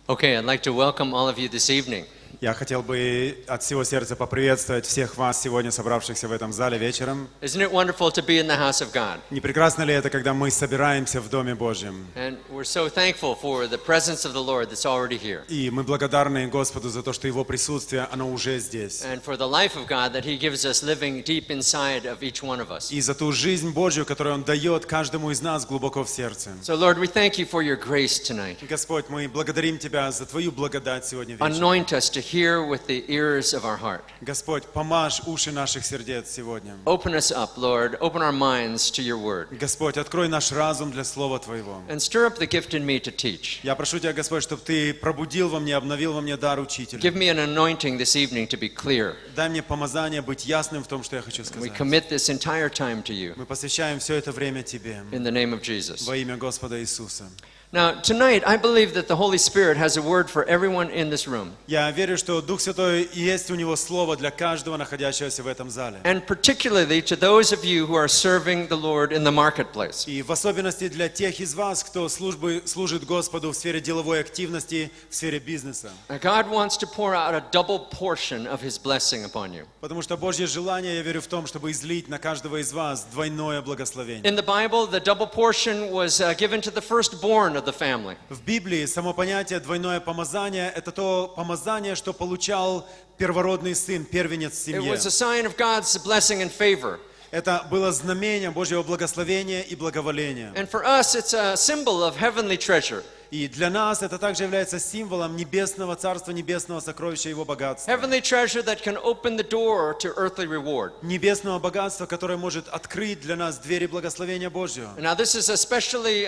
Okay, I'd like to welcome all of you this evening. Я хотел бы от всего сердца поприветствовать всех вас сегодня, собравшихся в этом зале вечером. Isn't it wonderful to be in the house of God? Не прекрасно ли это, когда мы собираемся в Доме Божьем? And we're so thankful for the presence of the Lord that's already here. И мы благодарны Господу за то, что Его присутствие, оно уже здесь. And for the life of God that He gives us living deep inside of each one of us. И за ту жизнь Божью, которую Он дает каждому из нас глубоко в сердце. So Lord, we thank you for your grace tonight. Господь, мы благодарим Тебя за Твою благодать сегодня вечером. Anoint us to hear with the ears of our heart. Господь, помажь уши наших сердец сегодня. Open us up, Lord. Open our minds to your word. Господь, открой наш разум для Слова Твоего. And stir up the gift in me to teach. Я прошу Тебя, Господь, чтобы Ты пробудил во мне, обновил во мне дар учителя. Give me an anointing this evening to be clear. Дай мне помазание быть ясным в том, что я хочу We сказать. commit this entire time to you. Мы посвящаем все это время Тебе. In the name of Jesus. Во имя Господа Иисуса. Now, tonight, I believe that the Holy Spirit has a word for everyone in this room. Я верю, что Дух Святой есть у Него слово для каждого находящегося в этом зале. And particularly to those of you who are serving the Lord in the marketplace. И в особенности для тех из вас, кто служит Господу в сфере деловой активности, в сфере бизнеса. God wants to pour out a double portion of His blessing upon you. Потому что Божье желание, я верю в том, чтобы излить на каждого из вас двойное благословение. In the Bible, the double portion was given to the firstborn of the family. В Библии само понятие двойное помазание – это то помазание, что получал первородный сын, первенец в It семье. was a sign of God's blessing and favor. Это было знамение Божьего благословения и благоволения. And for us, it's a symbol of heavenly treasure. И для нас это также является символом небесного царства, небесного сокровища Его богатства. Heavenly treasure that can open the door to earthly reward. Небесного богатства, которое может открыть для нас двери благословения Божьего. Now, this is especially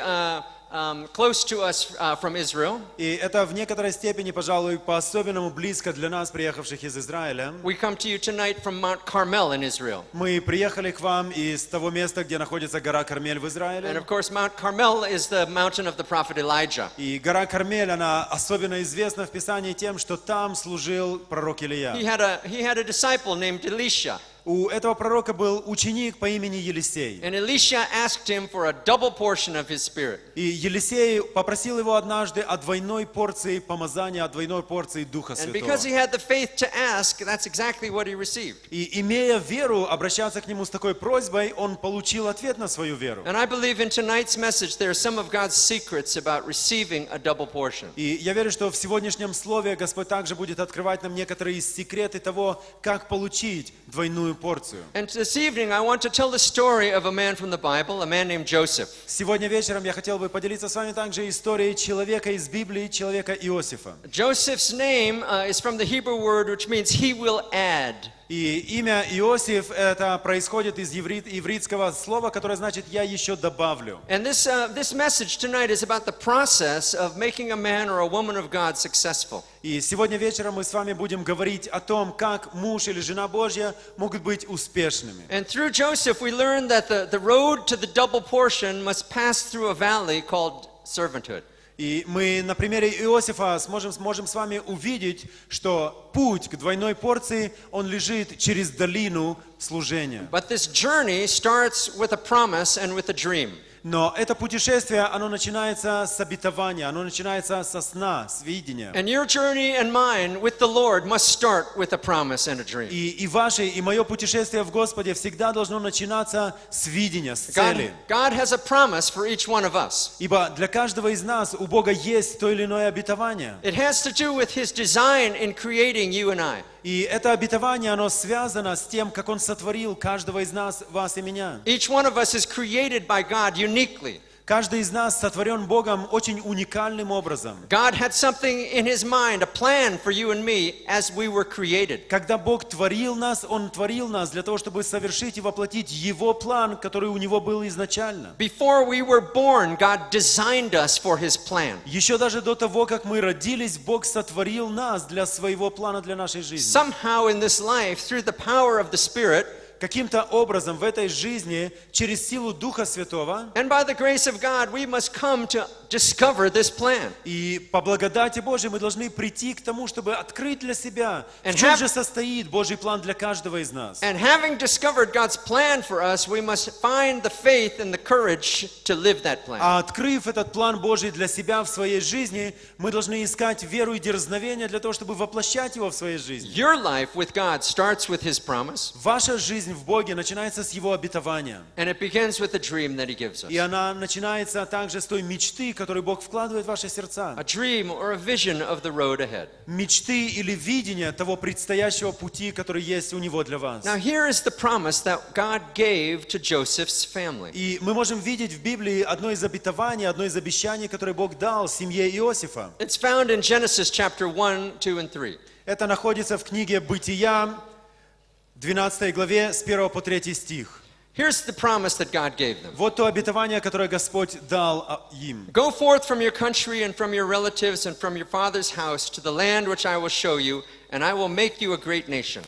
close to us from Israel. И это в некоторой степени, пожалуй, по-особенному близко для нас, приехавших из Израиля. We come to you tonight from Mount Carmel in Israel. Мы приехали к вам из того места, где находится гора Кармель в And Израиле. of course, Mount Carmel is the mountain of the prophet Elijah. И гора Кармель, она особенно известна в Писании тем, что там служил пророк Илия. He had a disciple named Elisha. У этого пророка был ученик по имени Елисей. And Elisha asked him for a double portion of his spirit. И Елисей попросил его однажды о двойной порции помазания, о двойной порции Духа And Святого. because he had the faith to ask, that's exactly what he received. И имея веру, обращаться к нему с такой просьбой, он получил ответ на свою веру. And I believe in tonight's message there are some of God's secrets about receiving a double portion. И я верю, что в сегодняшнем слове Господь также будет открывать нам некоторые секреты того, как получить двойную порцию. And this evening I want to tell the story of a man from the Bible, a man named Joseph. Сегодня вечером я хотел бы поделиться с вами также историей человека из Библии, человека Иосифа. Joseph's name is from the Hebrew word which means he will add. И имя Иосиф, это происходит из ивритского слова, которое значит «я еще добавлю». And this message tonight is about the process of making a man or a woman of God successful. И сегодня вечером мы с вами будем говорить о том, как муж или жена Божья могут быть успешными. And through Joseph we learn that the road to the double portion must pass through a valley called servanthood. И мы на примере Иосифа сможем с вами увидеть, что путь к двойной порции, он лежит через долину служения. But this journey starts with a promise and with a dream. Но это путешествие, оно начинается с обетования, оно начинается со сна, с видения. And your journey and mine with the Lord must start with a promise and a dream. И ваше, и мое путешествие в Господе всегда должно начинаться с видения, с цели. God has a promise for each one of us. Ибо для каждого из нас у Бога есть то или иное обетование. It has to do with His design in creating you and I. И это обетование, оно связано с тем, как Он сотворил каждого из нас, вас и меня. Each one of us is created by God uniquely. Каждый из нас сотворен Богом очень уникальным образом. God had something in His mind, a plan for you and me as we were created. Когда Бог творил нас, Он творил нас для того, чтобы совершить и воплотить Его план, который у Него был изначально. Before we were born, God designed us for His plan. Еще даже до того, как мы родились, Бог сотворил нас для своего плана, для нашей жизни. Somehow in this life, through the power of the Spirit, каким-то образом в этой жизни через силу Духа Святого and by the grace of God, we must come to discover this plan. И по благодати Божьей мы должны прийти к тому, чтобы открыть для себя, в And чем have- же состоит Божий план для каждого из нас. And having discovered God's plan for us, we must find the faith and the courage to live that plan. А открыв этот план Божий для себя в своей жизни, мы должны искать веру и дерзновение для того, чтобы воплощать его в своей жизни. Your life with God starts with His promise, Ваша жизнь в Боге начинается с Его обетования. and it begins with the dream that He gives us. И она начинается также с той мечты, которую Бог вкладывает в ваши сердца. A dream or a vision of the road ahead. Мечты или видение того предстоящего пути, который есть у Него для вас. Now, here is the promise that God gave to Joseph's family. И мы можем видеть в Библии одно из обетований, одно из обещаний, которое Бог дал семье Иосифа. It's found in Genesis chapter 1, 2, and 3. Это находится в книге «Бытия», 12 главе, с 1 по 3 стих. Here's the promise that God gave them. Вот то обетование, которое Господь дал им. Go forth from your country and from your relatives and from your father's house to the land which I will show you, and I will make you a great nation.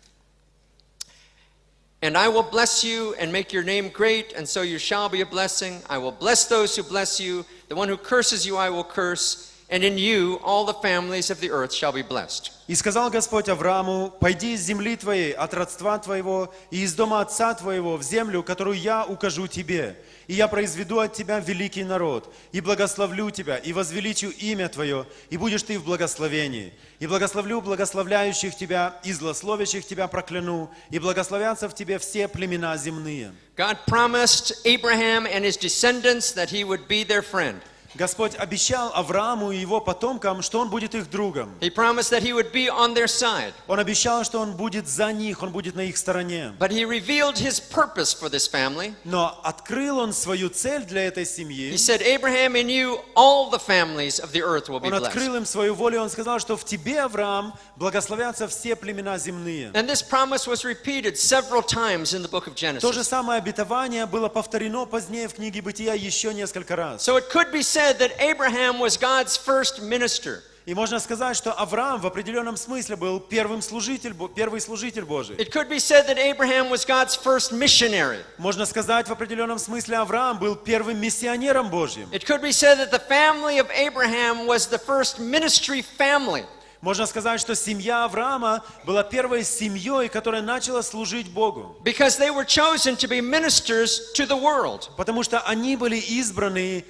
And I will bless you and make your name great, and so you shall be a blessing. I will bless those who bless you. The one who curses you I will curse, and in you all the families of the earth shall be blessed. «И сказал Господь Аврааму, пойди из земли твоей, от родства твоего, и из дома отца твоего в землю, которую я укажу тебе. И я произведу от тебя великий народ, и благословлю тебя, и возвеличу имя твое, и будешь ты в благословении. И благословлю благословляющих тебя, и злословящих тебя прокляну, и благословятся в тебе все племена земные». God promised Abraham and his descendants that he would be their friend. Господь обещал Аврааму и его потомкам, что Он будет их другом. He promised that he would be on their side. Он обещал, что Он будет за них, Он будет на их стороне. But he revealed his purpose for this family. Но открыл Он свою цель для этой He семьи. said, Abraham, in you, all the families of the earth will be Он открыл blessed. им свою волю, Он сказал, что в тебе, Авраам, благословятся все племена земные. And this promise was repeated several times in the book of То же Genesis. самое обетование было повторено позднее в книге Бытия еще несколько раз. So it could be said that Abraham was God's first minister. И можно сказать, что Авраам в определенном смысле был первый служитель Божий. It could be said that Abraham was God's first missionary. Можно сказать, в определенном смысле Авраам был первым миссионером Божьим. It could be said that the family of Abraham was the first ministry family. Можно сказать, что семья Авраама была первой семьей, которая начала служить Богу. Because they were chosen to be ministers to the world. Потому что они были избраны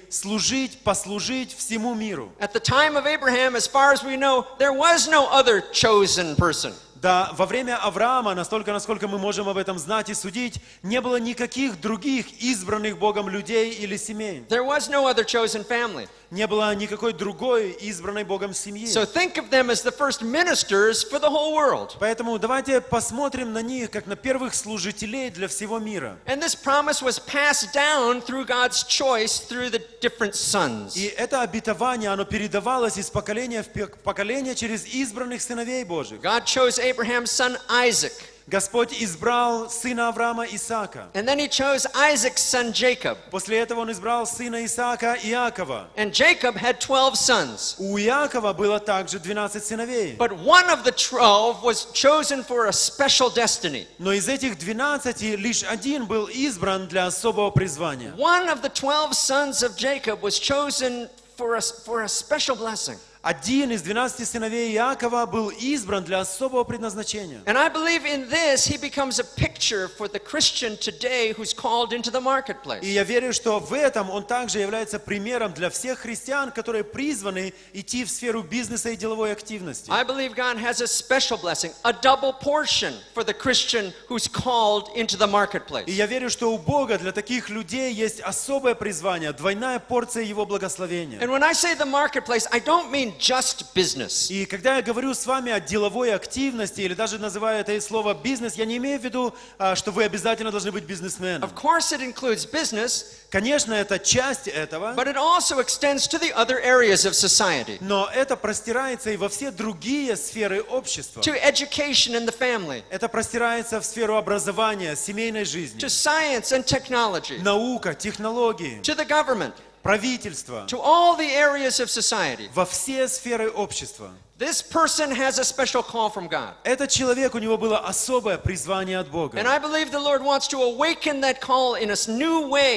послужить всему миру. At the time of Abraham, as far as we know, there was no other chosen person. Да, во время Авраама, настолько, насколько мы можем об этом знать и судить, не было никаких других избранных Богом людей или семей. There was no other chosen family. Не было никакой другой избранной Богом семьи. So think of them as the first ministers for the whole world. Поэтому давайте посмотрим на них, как на первых служителей для всего мира. And this promise was passed down through God's choice through the different sons. И это обетование, оно передавалось из поколения в поколение через избранных сыновей Божьих. God chose Abraham's son Isaac. Господь избрал сына Авраама Исаака. And then he chose Isaac's son Jacob. После этого Он избрал сына Исаака Иакова. And Jacob had 12 sons. У Иакова было также 12 сыновей. But one of the 12 was chosen for a special destiny. Но из этих 12 лишь один был избран для особого призвания. One of the 12 sons of Jacob was chosen for a special blessing. Один из 12 сыновей Иакова был избран для особого предназначения. And I believe in this, he becomes a picture for the Christian today who's called into the marketplace. И я верю, что в этом он также является примером для всех христиан, которые призваны идти в сферу бизнеса и деловой активности. I believe God has a special blessing, a double portion for the Christian who's called into the marketplace. И я верю, что у Бога для таких людей есть особое призвание, двойная порция Его благословения. And when I say the marketplace, I don't mean just business. И когда я говорю с вами о деловой активности, или даже называю это слово бизнес, я не имею в виду, что вы обязательно должны быть бизнесменом. Of course it includes business, Конечно, это часть этого, but it also extends to the other areas of society, но это простирается и во все другие сферы общества. to education and the family, Это простирается в сферу образования, семейной жизни, to science and technology, наука, технологии, to the government, правительство, to all the areas of society. во все сферы общества. This person has a special call from God. Этот человек, у него было особое призвание от Бога. And I believe the Lord wants to awaken that call in a new way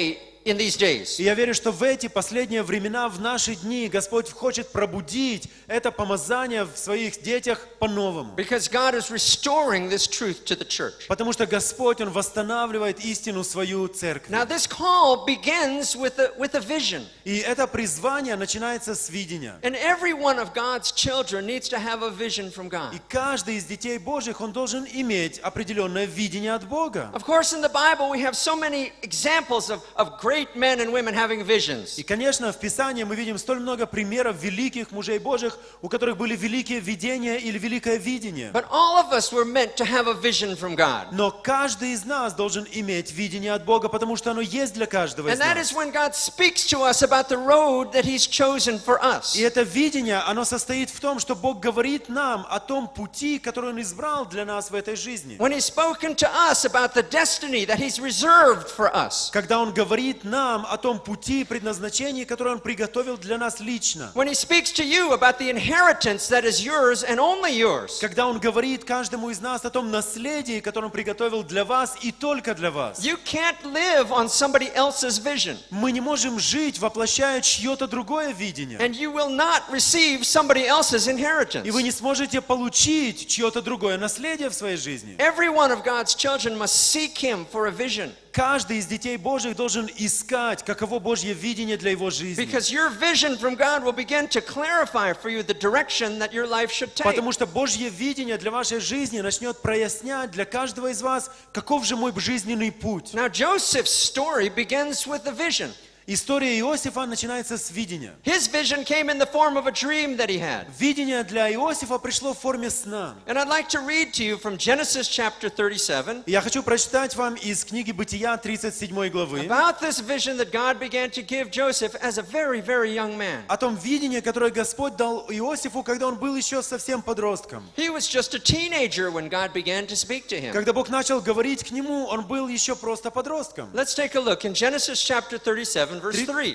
in these days. И я верю, что в эти последние времена, в наши дни, Господь хочет пробудить это помазание в своих детях по-новому. Because God is restoring this truth to the church. Потому что Господь, Он восстанавливает истину свою церковь. Now this call begins with a vision. И это призвание начинается с видения. And every one of God's children needs to have a vision from God. И каждый из детей Божьих, он должен иметь определенное видение от Бога. Of course, in the Bible we have so many examples of great men and women having visions. И, конечно, в Писании мы видим столь много примеров великих мужей Божьих, у которых были великие видения или великое видение. But all of us were meant to have a vision from God. Но каждый из нас должен иметь видение от Бога, потому что оно есть для каждого из And that нас. is when God speaks to us about the road that He's chosen for us. И это видение, оно состоит в том, что Бог говорит нам о том пути, который Он избрал для нас в этой жизни. When He's spoken to us about the destiny that He's reserved for us. Когда Он говорит нам о том пути, предназначении, которое Он приготовил для нас лично. When He speaks to you about the inheritance that is yours and only yours. Когда Он говорит каждому из нас о том наследии, которое Он приготовил для вас и только для вас. You can't live on somebody else's vision. Мы не можем жить, воплощая чье-то другое видение. And you will not receive somebody else's inheritance. И вы не сможете получить чье-то другое наследие в своей жизни. Every one of God's children must seek Him for a vision. Каждый из детей Божьих должен искать, каково Божье видение для его жизни. Because your vision from God will begin to clarify for you the direction that your life should take. Потому что Божье видение для вашей жизни начнет прояснять для каждого из вас, каков же мой жизненный путь. Now Joseph's story begins with a vision. История Иосифа начинается с видения. His vision came in the form of a dream that he had. Видение для Иосифа пришло в форме сна. And I'd like to read to you from Genesis chapter 37 Я хочу прочитать вам из книги Бытия 37 главы about this vision that God began to give Joseph as a very, very young man. о том видении, которое Господь дал Иосифу, когда он был еще совсем подростком. He was just a teenager when God began to speak to him. Когда Бог начал говорить к нему, он был еще просто подростком. Let's take a look in Genesis chapter 37, verse 3.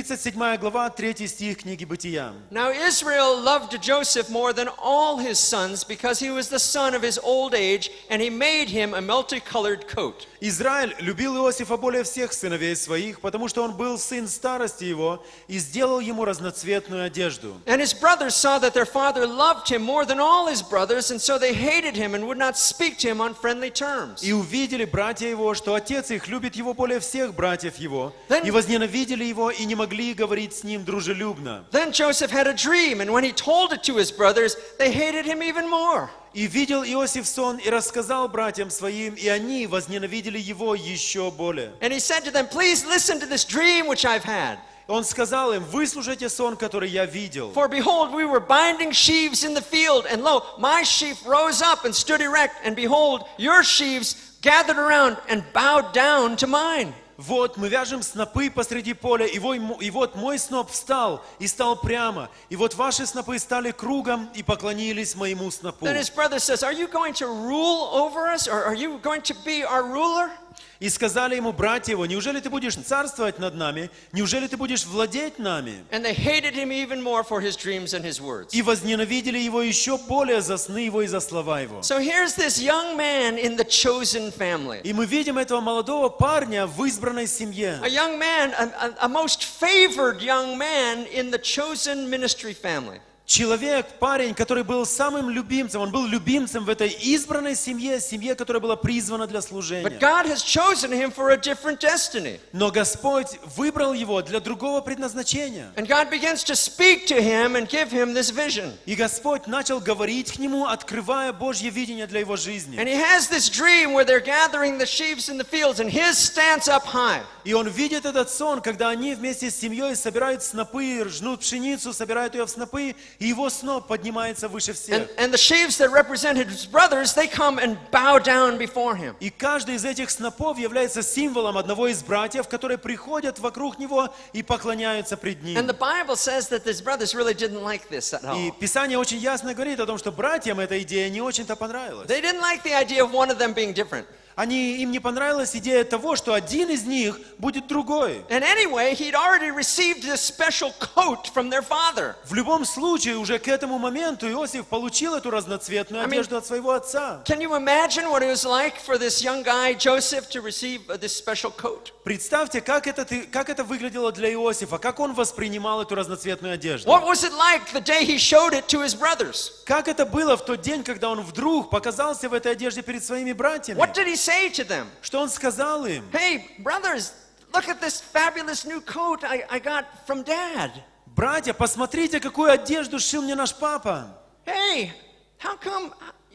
37 глава, 3 стих книги Бытия. Now Israel loved Joseph more than all his sons because he was the son of his old age, and he made him a multicolored coat. Израиль любил Иосифа более всех сыновей своих, потому что он был сын старости его, и сделал ему разноцветную одежду. And his brothers saw that their father loved him more than all his brothers, and so they hated him and would not speak to him on friendly terms. И увидели братья его, что отец их любит его более всех братьев его, Then- и возненавидели его, и не могли говорить с ним дружелюбно. Then Joseph had a dream, and when he told it to his brothers, they hated him even more. И видел Иосиф сон, и рассказал братьям своим, и они возненавидели его еще более. And he said to them, "Please listen to this dream which I've had. Он сказал им: выслушайте сон, который я видел. For behold, we were binding sheaves in the field, and lo, my sheaf rose up and stood erect, and behold, your sheaves gathered around and bowed down to mine." Вот мы вяжем снопы посреди поля, и вот мой сноп встал и стал прямо, и вот ваши снопы стали кругом и поклонились моему снопу. Then his brother says, "Are you going to rule over us, or are you going to be our ruler?" И сказали ему братья его: неужели ты будешь царствовать над нами? Неужели ты будешь владеть нами? And they hated him even more for his dreams and his words. И возненавидели его еще более за сны его и за слова его. So here's this young man in the chosen family. И мы видим этого молодого парня в избранной семье. A young man, a most favored young man in the chosen ministry family. Человек, парень, который был самым любимцем, он был любимцем в этой избранной семье, семье, которая была призвана для служения. But God has chosen him for a different destiny. Но Господь выбрал его для другого предназначения. And God begins to speak to him and give him this vision. И Господь начал говорить к нему, открывая Божье видение для его жизни. And he has this dream where they're gathering the sheaves in the fields, and his stands up high. И он видит этот сон, когда они вместе с семьей собирают снопы, жнут пшеницу, собирают ее в снопы, и его сноп поднимается выше всех. And the sheaves that represented his brothers, they come and bow down before him. И каждый из этих снопов является символом одного из братьев, которые приходят вокруг него и поклоняются пред ним. And the Bible says that his brothers really didn't like this at И all. Писание очень ясно говорит о том, что братьям эта идея не очень-то понравилась. They didn't like the idea of one of them being different. им не понравилась идея того, что один из них будет другой. And anyway, he'd already received this special coat from their father. В любом случае, уже к этому моменту Иосиф получил эту разноцветную одежду от своего отца. Can you imagine what it was like for this young guy, Joseph, to receive this special coat? Представьте, как это выглядело для Иосифа, как он воспринимал эту разноцветную одежду. What was it like the day he showed it to his brothers? Как это было в тот день, когда он вдруг показался в этой одежде перед своими братьями? What did he say to them? Что он сказал им? Hey, brothers, look at this fabulous new coat I got from Dad. Братья, посмотрите, какую одежду сшил мне наш папа. Hey, how come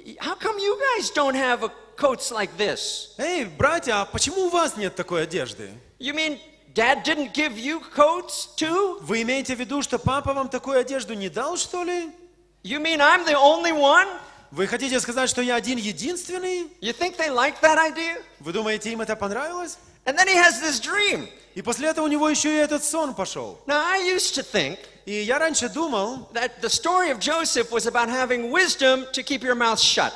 you guys don't have coats like this? Эй, братья, а почему у вас нет такой одежды? You mean Dad didn't give you coats too? Вы имеете в виду, что папа вам такую одежду не дал, что ли? You mean I'm the only one? Вы хотите сказать, что я один единственный? You think they like that idea? Вы думаете, им это понравилось? And then he has this dream. И после этого у него еще и этот сон пошел. Now, I used to think И я раньше думал, that the story of Joseph was about having wisdom to keep your mouth shut.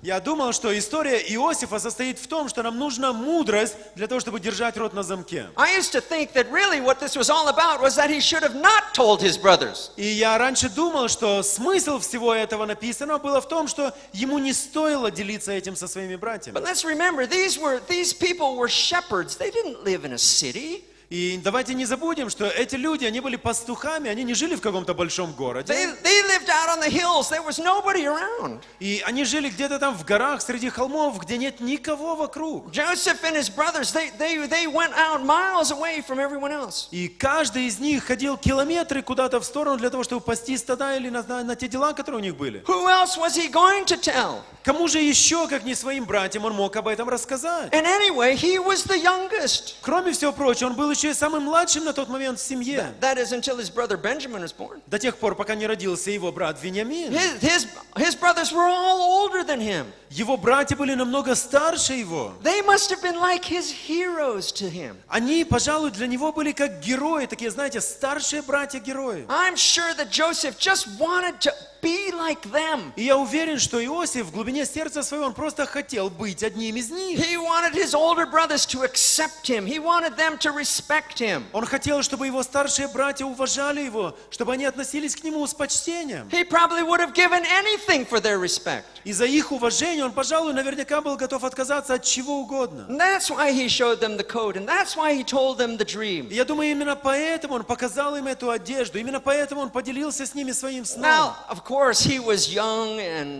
что история Иосифа состоит в том, что нам нужна мудрость для того, чтобы держать рот на замке. I used to think that really what this was all about was that he should have not told his brothers. И я раньше думал, что смысл всего этого написанного было в том, что ему не стоило делиться этим со своими братьями. But let's remember, these people were shepherds. They didn't live in a city. И давайте не забудем, что эти люди, они были пастухами, они не жили в каком-то большом городе. They lived out on the hills. There was nobody around. И они жили где-то там в горах, среди холмов, где нет никого вокруг. Joseph and his brothers, they went out miles away from everyone else. И каждый из них ходил километры куда-то в сторону для того, чтобы пасти стада или на те дела, которые у них были. Who else was he going to tell? Кому же еще, как не своим братьям, он мог об этом рассказать? And anyway, he was the youngest. Кроме всего прочего, он был еще и самым младшим на тот момент в семье. That is until his brother Benjamin was born. До тех пор, пока не родился его брат Вениамин. His brothers were all older than him. Его братья были намного старше его. They must have been like his heroes to him. Они, пожалуй, для него были как герои, такие, знаете, старшие братья-герои. I'm sure that Joseph just wanted to be like them. И я уверен, что Иосиф в глубине сердца своего, он просто хотел быть одним из них. He wanted his older brothers to accept him. He wanted them to respect him. Он хотел, чтобы его старшие братья уважали его, чтобы они относились к нему с почтением. He probably would have given anything for their respect. И за их уважение он, пожалуй, наверняка был готов отказаться от чего угодно. And that's why he showed them the coat, and that's why he told them the dream. И я думаю, именно поэтому он показал им эту одежду, именно поэтому он поделился с ними своим сном. Now, of course, he was young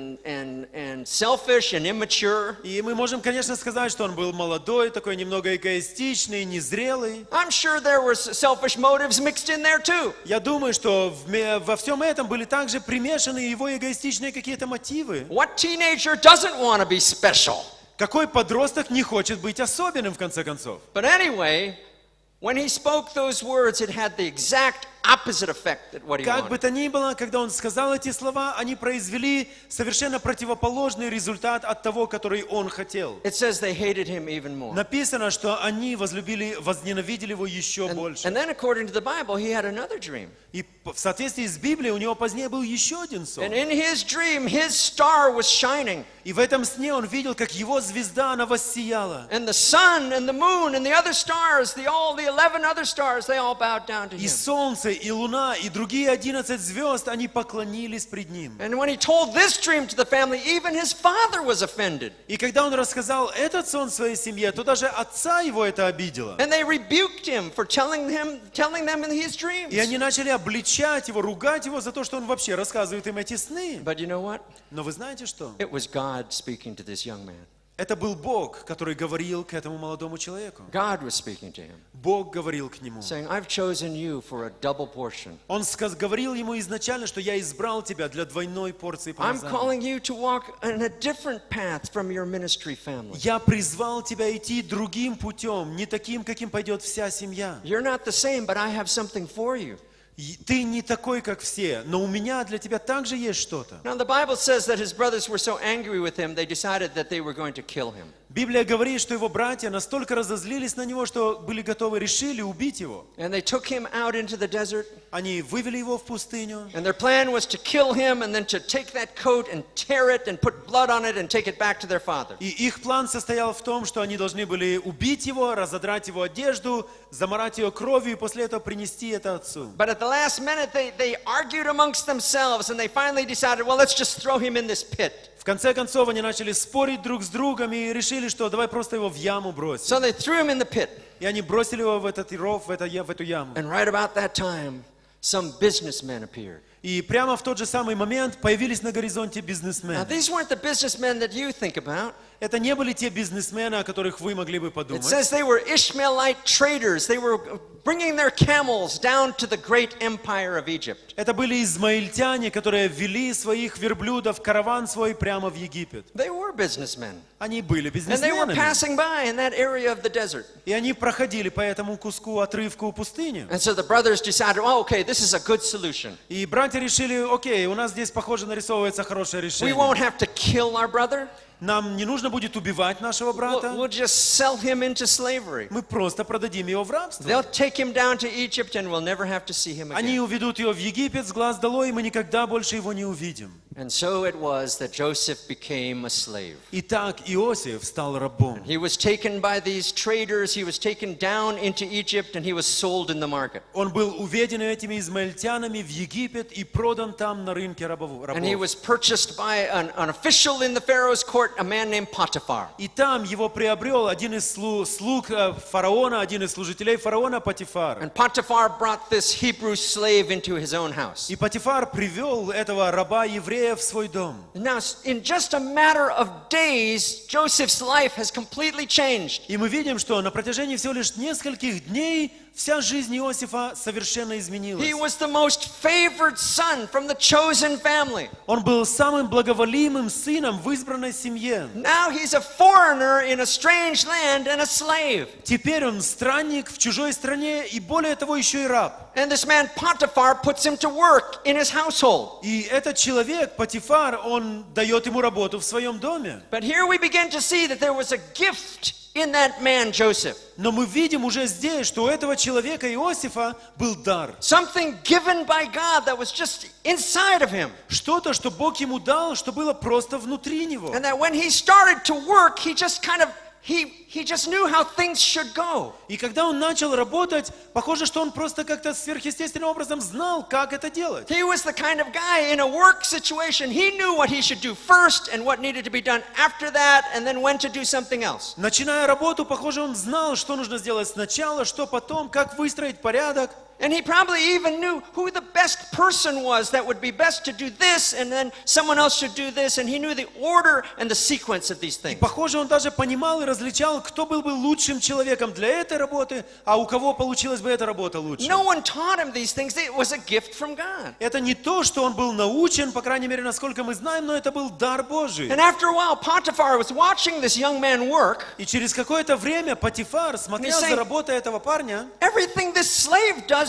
and selfish and immature. И мы можем, конечно, сказать, что он был молодой, такой немного эгоистичный, незрелый. I'm sure there were selfish motives mixed in there too. Я думаю, что во всем этом были также примешаны его эгоистичные какие-то мотивы. What teenager doesn't want to be special? Какой подросток не хочет быть особенным, в конце концов? But anyway, when he spoke those words, it had the exact opposite effect that what he Как бы wanted. то ни было, когда он сказал эти слова, они произвели совершенно противоположный результат от того, который он хотел. It says they hated him even more. Написано, что они возненавидели его еще больше. And then according to the Bible, he had another dream. И в соответствии с Библией у него позднее был еще один сон. And in his dream, his star was shining. И в этом сне он видел, как его звезда, она воссияла. And the sun and the moon and the other stars, the 11 other stars, they all bowed down to И him. солнце, и луна, и другие 11 звезд, они поклонились пред ним. And when he told this dream to the family, even his father was offended. И когда он рассказал этот сон своей семье, то даже отца его это обидело. And they rebuked him for telling them in his dreams. И они начали обличать его, ругать его за то, что он вообще рассказывает им эти сны. But you know what? Но вы знаете что? It was God speaking to this young man. Это был Бог, который говорил к этому молодому человеку. God was speaking to him, Бог говорил к нему. saying, I've chosen you for a double portion. Он говорил ему изначально, что я избрал тебя для двойной порции I'm помазания. calling you to walk in a different path from your ministry family. Я призвал тебя идти другим путем, не таким, каким пойдет вся семья. You're not the same, but I have something for you. Ты не такой, как все, но у меня для тебя также есть что-то. Now, the Bible says that his brothers were so angry with him, they decided that they were going to kill him. Библия говорит, что его братья настолько разозлились на него, что были готовы, решили убить его. And they took him out into the desert. Они вывели его в пустыню. And their plan was to kill him and then to take that coat and tear it and put blood on it and take it back to their father. И их план состоял в том, что они должны были убить его, разодрать его одежду, замарать ее кровью и после этого принести это отцу. But at the last minute, they argued amongst themselves and they finally decided, well, let's just throw him in this pit. В конце концов, они начали спорить друг с другом и решили, что давай просто его в яму бросим. So they threw him in the pit. И они бросили его в этот ров, в эту яму. And right about that time, some businessmen appeared. И прямо в тот же самый момент появились на горизонте Now, бизнесмены. these weren't the businessmen that you think about. Это не были те бизнесмены, о которых вы могли бы It подумать. says they were Ishmaelite traders. They were bringing their camels down to the great empire of Egypt. Это были измаильтяне, которые вели своих верблюдов, караван свой прямо в Египет. They were businessmen. Они были And they were бизнесменами. passing by in that area of the desert. И они проходили по этому куску, отрывку пустыни. And so the brothers decided, oh, okay, this is a good solution. И братья решили, окей, у нас здесь, похоже, нарисовывается хорошее We решение. won't have to kill our brother. Нам не нужно будет убивать нашего брата. We'll just sell him into slavery. Мы просто продадим его в рабство. They'll take him down to Egypt and we'll never have to see him Они again. уведут его в Египет с глаз долой, и мы никогда больше его не увидим. And so it was that Joseph became a slave. Итак, Иосиф стал рабом. He was taken by these traders, he was taken down into Egypt, and he was sold in the market. Он был уведен этими измаильтянами в Египет и продан там на рынке рабов. And he was purchased by an official in the Pharaoh's court, a man named Potiphar. И там его приобрел один из слуг фараона, один из служителей фараона, Потифар. And Potiphar brought this Hebrew slave into his own house. И Потифар привел этого раба-еврея в свой дом. Now, in just a matter of days, Joseph's life has completely changed. И мы видим, что на протяжении всего лишь нескольких дней вся жизнь Иосифа совершенно изменилась. He was the most favored son from the chosen family. Он был самым благоволимым сыном в избранной семье. Now he's a foreigner in a strange land and a slave. Теперь он странник в чужой стране и более того еще и раб. And this man Potiphar puts him to work in his household. И этот человек, Потифар, он дает ему работу в своем доме. But here we begin to see that there was a gift in that man Joseph. Но мы видим уже здесь, что у этого человека Иосифа был дар. Something given by God that was just inside of him. Что-то, что Бог ему дал, что было просто внутри него. And that when he started to work, he just kind of he just knew how things should go. И когда он начал работать, похоже, что он просто как-то сверхъестественным образом знал, как это делать. He was the kind of guy in a work situation, he knew what he should do first and what needed to be done after that and then when to do something else. Начиная работу, похоже, он знал, что нужно сделать сначала, что потом, как выстроить порядок. And he probably even knew who the best person was that would be best to do this, and then someone else should do this, and he knew the order and the sequence of these things. Похоже, он даже понимал и различал, кто был бы лучшим человеком для этой работы, а у кого получилась бы эта работа лучше. No one taught him these things. It was a gift from God. Это не то, что он был научен, по крайней мере, насколько мы знаем, но это был дар Божий. And after a while, Potiphar was watching this young man work. И через какое-то время Потифар, смотрел за работой этого парня, Everything this slave does,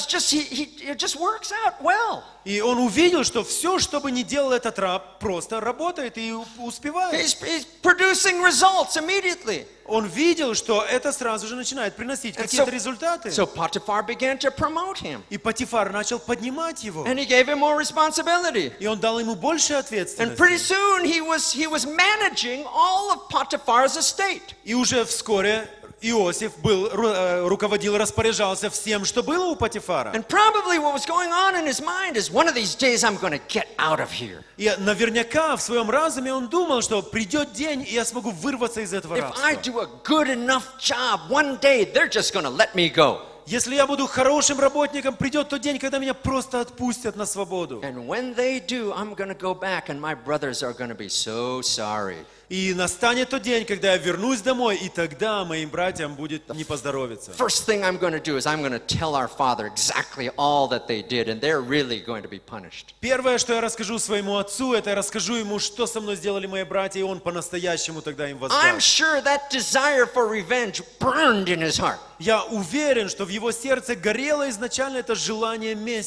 it just works out well. и он увидел, что все, что бы ни делал этот раб, просто работает и успевает. He's producing results immediately. Он видел, что это сразу же начинает приносить какие-то результаты. So Potiphar began to promote him. И Потифар начал поднимать его. And he gave him more responsibility. И он дал ему больше And ответственности. pretty soon he was managing all of Potiphar's estate. И уже вскоре Иосиф руководил, распоряжался всем, что было у Потифара. And probably what was going on in his mind is, one of these days I'm going to get out of here. И наверняка в своем разуме он думал, что придет день, и я смогу вырваться из этого If I рабства. do a good enough job, one day they're just going to let me go. Если я буду хорошим работником, придет тот день, когда меня просто отпустят на свободу. And when they do, I'm going to go back and my brothers are going to be so sorry. И настанет тот день, когда я вернусь домой, и тогда моим братьям будет не поздоровиться. First thing I'm going to do is I'm going to tell our father exactly all that they did, and they're really going to be punished. Первое, что я расскажу своему отцу, это я расскажу ему, что со мной сделали мои братья, и он по-настоящему тогда им I'm воздаст. sure that desire for revenge burned in his heart. Я уверен, что в его сердце горело изначально это желание мести.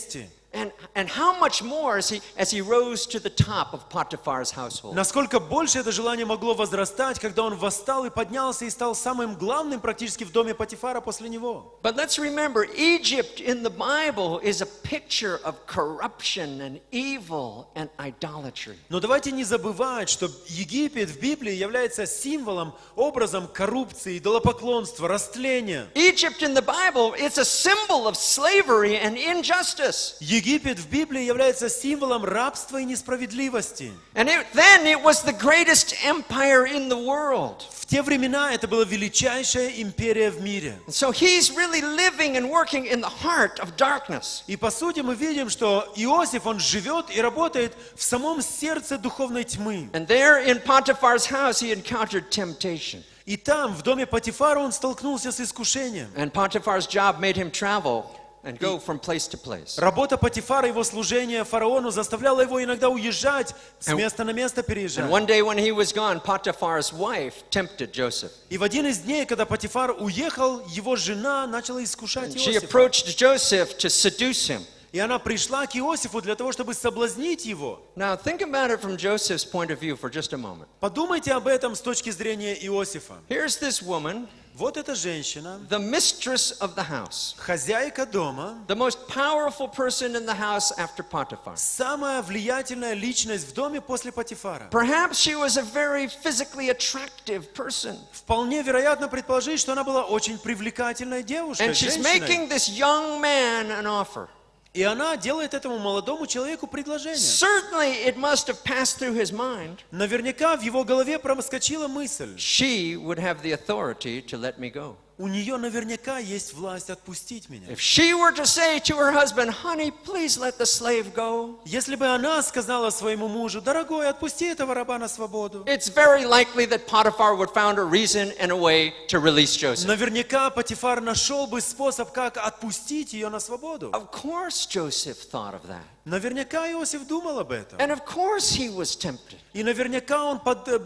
And how much more as he rose to the top of Potiphar's household. Насколько больше это желание могло возрастать, когда он восстал и поднялся и стал самым главным практически в доме Потифара после него. But let's remember, Egypt in the Bible is a picture of corruption and evil and idolatry. Но давайте не забывать, что Египет в Библии является символом, образом коррупции, идолопоклонства, растления. Egypt in the Bible, it's a symbol of slavery and injustice. Египет в Библии является символом рабства и несправедливости. And then it was the greatest empire in the world. В те времена это была величайшая империя в мире. And so he's really living and working in the heart of darkness. И по сути мы видим, что Иосиф, он живет и работает в самом сердце духовной тьмы. And there in Potiphar's house he encountered temptation. И там, в доме Потифара, он столкнулся с искушением. And Potiphar's job made him travel and go from place to place. Работа Потифара, его служение фараону заставляло его иногда уезжать, с места на место переезжать. And one day when he was gone, Potiphar's wife tempted Joseph. И в один из дней, когда Потифар уехал, его жена начала искушать She Иосифа. approached Joseph to seduce him. И она пришла к Иосифу для того, чтобы соблазнить его. Now think about it from Joseph's point of view for just a moment. Подумайте об этом с точки зрения Иосифа. Here's this woman, Вот эта женщина, the mistress of the house, хозяйка дома, the most powerful person in the house after Potiphar. самая влиятельная личность в доме после Потифара. Perhaps she was a very physically attractive person. Вполне вероятно предположить, что она была очень привлекательной девушкой, And she's женщиной. making this young man an offer. И она делает этому молодому человеку предложение. Certainly it must have passed through his mind. Наверняка в его голове проскочила мысль. She would have the authority to let me go. У нее наверняка есть власть отпустить меня. If she were to say to her husband, honey, please let the slave go, Если бы она сказала своему мужу: дорогой, отпусти этого раба на свободу, it's very likely that Potiphar would find a reason and a way to release Joseph. наверняка Потифар нашел бы способ, как отпустить ее на свободу. Of course Joseph thought of that. Наверняка Иосиф думал об этом. And of course he was tempted. И наверняка он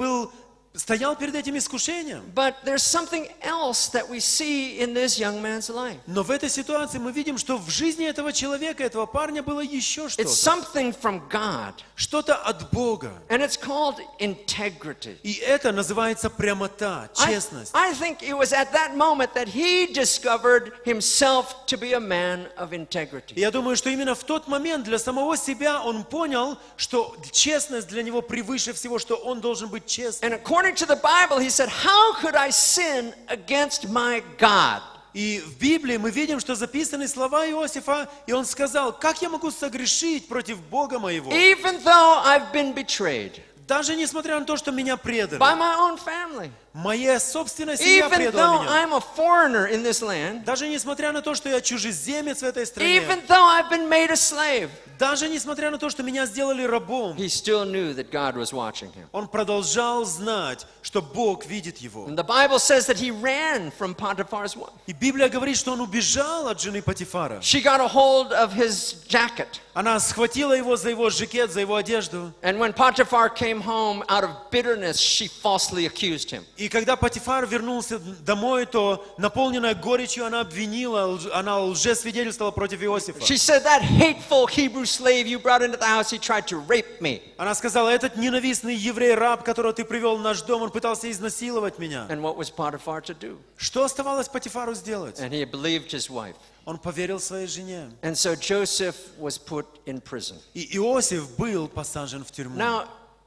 стоял перед этим искушением. But there's something else that we see in this young man's life. Но в этой ситуации мы видим, что в жизни этого человека, этого парня было еще It's что-то. something from God. Что-то от Бога. And it's called integrity. И это называется прямота, честность. I think it was at that moment that he discovered himself to be a man of integrity. И я думаю, что именно в тот момент для самого себя он понял, что честность для него превыше всего, что он должен быть честным. And according to the Bible, he said, how could I sin against my God? И в Библии мы видим, что записаны слова Иосифа, и он сказал: как я могу согрешить против Бога моего? Even though I've been betrayed Даже несмотря на то, что меня by предали. my own family, Моя собственная семья even предала though меня. I'm a foreigner in this land, Даже несмотря на то, что я чужеземец в этой стране. even though I've been made a slave, Даже несмотря на то, что меня сделали рабом. he still knew that God was watching him. Он продолжал знать, что Бог видит его. And the Bible says that he ran from Potiphar's wife. И Библия говорит, что он убежал от жены Потифара. She got a hold of his jacket. Она схватила его за его жакет, за его одежду. And when Potiphar came home out of bitterness, she falsely accused him. И когда Потифар вернулся домой, то, наполненная горечью, она обвинила, она лжесвидетельствовала против Иосифа. She said, that hateful Hebrew slave you brought into the house, he tried to rape me. Она сказала: этот ненавистный еврей-раб, которого ты привел в наш дом, он пытался изнасиловать меня. And what was Potiphar to do? Что оставалось Потифару сделать? And he believed his wife. Он поверил своей жене. And so Joseph was put in prison. И Иосиф был посажен в тюрьму. Now,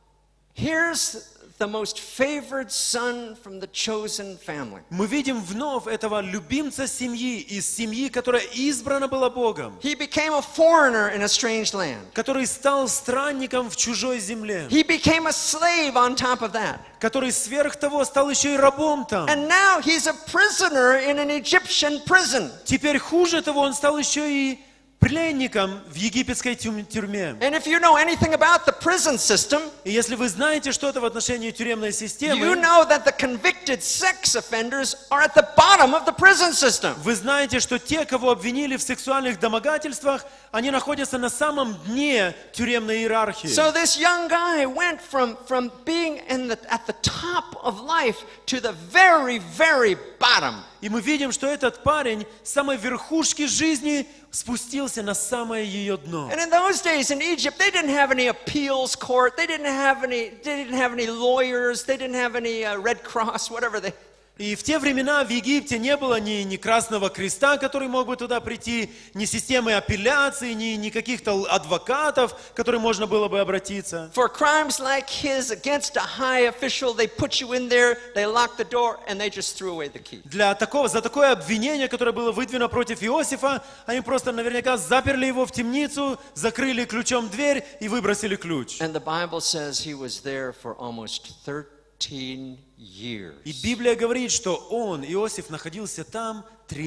here's the most favored son from the chosen family. Мы видим вновь этого любимца семьи, из семьи, которая избрана была Богом, He became a foreigner in a strange land. который стал странником в чужой земле, He became a slave on top of that. который сверх того стал еще и рабом там. And now he's a prisoner in an Egyptian prison. Теперь хуже того, он стал еще и пленником в египетской тюрьме. And if you know anything about the prison system, И если вы знаете что-то в отношении тюремной you системы, know that the convicted sex offenders are at the bottom of the prison system. вы знаете, что те, кого обвинили в сексуальных домогательствах, они находятся на самом дне тюремной иерархии. So this young guy went from being at the top of life to the very, very bottom. И мы видим, что этот парень с самой верхушки жизни спустился на самое ее дно. And in those days in Egypt, they didn't have any appeals court. They didn't have any lawyers. They didn't have any Red Cross, whatever they. И в те времена в Египте не было ни Красного Креста, который мог бы туда прийти, ни системы апелляции, ни каких-то адвокатов, к которым можно было бы обратиться. For crimes like his against a high official, they put you in there, they lock the door, and they just threw away the key. За такое обвинение, которое было выдвинуто против Иосифа, они просто наверняка заперли его в темницу, закрыли ключом дверь и выбросили ключ. And the Bible says he was there for almost 13 years. И Библия говорит, что он, Иосиф, находился там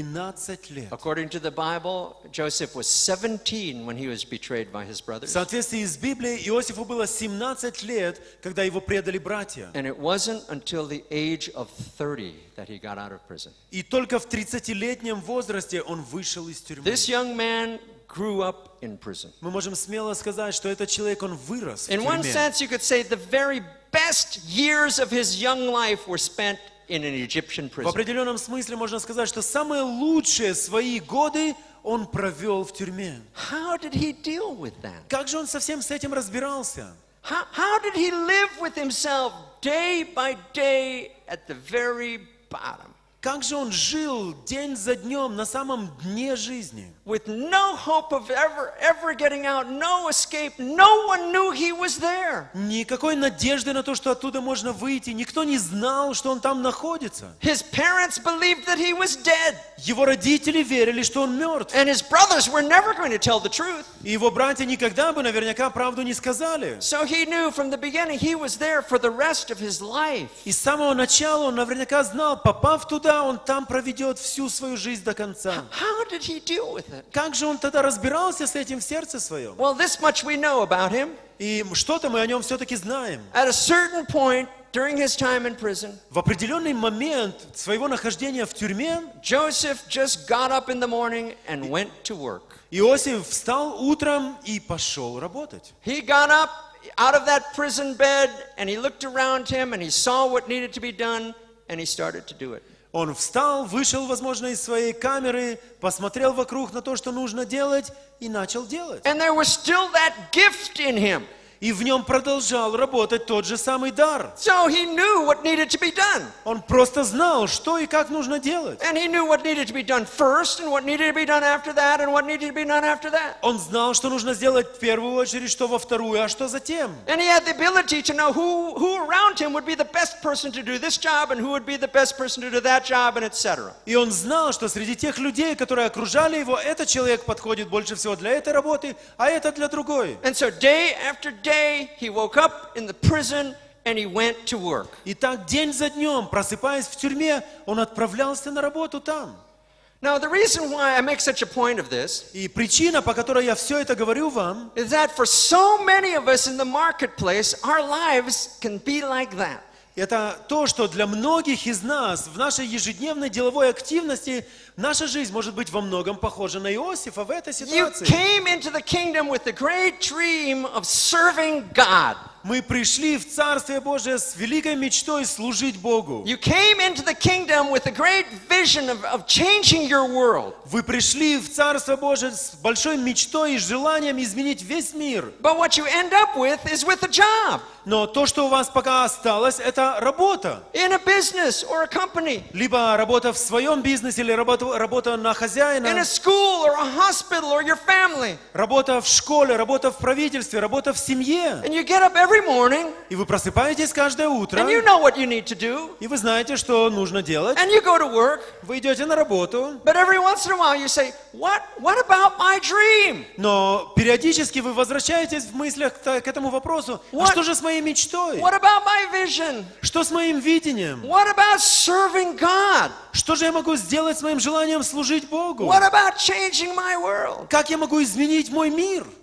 13 лет. According to the Bible, Joseph was 17 when he was betrayed by his В brothers. соответствии с Библией, Иосифу было 17 лет, когда его предали братья. And it wasn't until the age of 30 that he got out of prison. И только в 30-летнем возрасте он вышел из тюрьмы. This young man grew up in prison. Мы можем смело сказать, что этот человек, он вырос в In one тюрьме. sense, you could say the very best years of his young life were spent in an Egyptian В prison. определенном смысле можно сказать, что самые лучшие свои годы он провел в тюрьме. How did he deal with that? Как же он со всем с этим разбирался? How did he live with himself day by day at the very bottom? Как же он жил день за днем на самом дне жизни? With no hope of ever getting out, no escape, no one knew he was there. Никакой надежды на то, что оттуда можно выйти. Никто не знал, что он там находится. His parents believed that he was dead. Его родители верили, что он мертв. And his brothers were never going to tell the truth. И его братья никогда бы наверняка правду не сказали. So he knew from the beginning he was there for the rest of his life. И с самого начала он наверняка знал, попав туда, он там проведет всю свою жизнь до конца. How did he deal with it? Как же он тогда разбирался с этим в сердце своем? Well, this much we know about him. И что-то мы о нем все-таки знаем. At a certain point during his time in prison, В определенный момент своего нахождения в тюрьме Joseph just got up in the morning and went to work. Иосиф встал утром и пошел работать. He got up out of that prison bed and he looked around him and he saw what needed to be done and he started to do it. Он встал, вышел, возможно, из своей камеры, посмотрел вокруг на то, что нужно делать, и начал делать. And there was still that gift in him. И в нем продолжал работать тот же самый дар. So he knew what needed to be done. Он просто знал, что и как нужно делать. And he knew what needed to be done first and what needed to be done after that and what needed to be done after that. Он знал, что нужно сделать в первую очередь, что во вторую, а что затем. And he had the ability to know who around him would be the best person to do this job and who would be the best person to do that job and etc. И он знал, что среди тех людей, которые окружали его, этот человек подходит больше всего для этой работы, а этот для другой. And so day after day he woke up in the prison and he went to work. И так день за днем, просыпаясь в тюрьме, он отправлялся на работу там. Now the reason why I make such a point of this И причина, по которой я все это говорю вам, is that for so many of us in the marketplace, our lives can be like that. это то, что для многих из нас в нашей ежедневной деловой активности наша жизнь может быть во многом похожа на Иосифа в этой You ситуации. came into the kingdom with the great dream of serving God. Мы пришли в Царствие Божие с великой мечтой служить Богу. You came into the kingdom with a great vision of changing your world. Вы пришли в Царство Божие с большой мечтой и желанием изменить весь мир. But what you end up with is with a job Но то, что у вас пока осталось, это работа. in a business or a company, Либо работа в своем бизнесе, или работа на in хозяина, a school or a hospital or your family. работа в школе, работа в правительстве, работа в семье. And you get up every morning И вы просыпаетесь каждое утро, and you know what you need to do. и вы знаете, что нужно делать. And you go to work. Вы идете на работу, But every once in a while you say, what about my dream? но периодически вы возвращаетесь в мыслях к этому вопросу. А What- что же с моей мечтой? What about my vision? Что с моим видением? What about serving God? Что же я могу сделать с моим желанием служить Богу? What about changing my world? Как я могу изменить мой мир?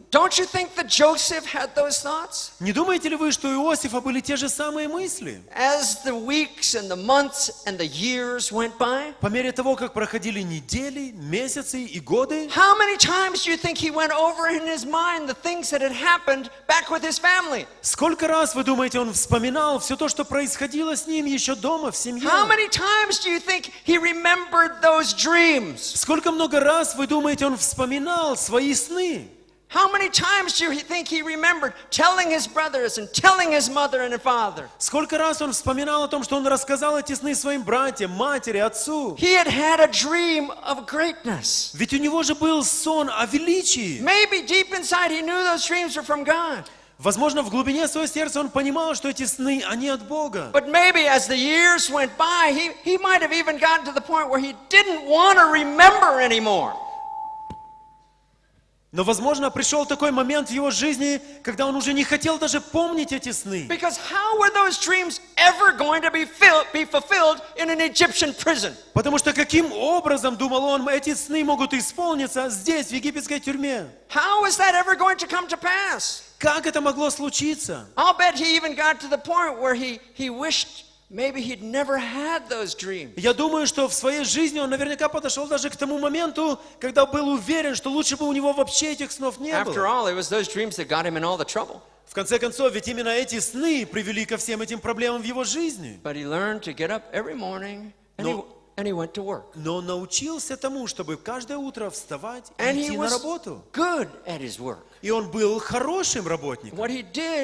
Don't you think that Joseph had those thoughts? Не думаете ли вы, что у Иосифа были те же самые мысли? As the weeks and the months and the years went by, По мере того, как проходили недели, месяцы и годы, how many times do you think he went over in his mind the things that had happened back with his family? сколько раз, вы думаете, он вспоминал все то, что происходило с ним еще дома, в семье? How many times do you think he remembered those dreams? Сколько много раз, вы думаете, он вспоминал свои сны? How many times do you think he remembered telling his brothers and telling his mother and father? Сколько раз он вспоминал о том, что он рассказал эти сны своим братьям, матери, отцу? He had had a dream of greatness. Ведь у него же был сон о величии. Maybe deep inside he knew those dreams were from God. Возможно, в глубине своего сердца он понимал, что эти сны, они от Бога. But maybe as the years went by, he might have even gotten to the point where he didn't want to remember anymore. Но, возможно, пришел такой момент в его жизни, когда он уже не хотел даже помнить эти сны. Because how were those dreams ever going to be fulfilled in an Egyptian prison? Потому что каким образом, думал он, эти сны могут исполниться здесь, в египетской тюрьме? How is that ever going to come to pass? Как это могло случиться? I'll bet he even got to the point where he wished maybe he'd never had those dreams. Я думаю, что в своей жизни он наверняка подошел даже к тому моменту, когда был уверен, что лучше бы у него вообще этих снов не After было. all, it was those dreams that got him in all the trouble. В конце концов, ведь именно эти сны привели ко всем этим проблемам в его жизни. But he learned to get up every morning and he went to work. Но он научился тому, чтобы каждое утро вставать и And he идти на was работу. good at his work. И он был хорошим работником. What he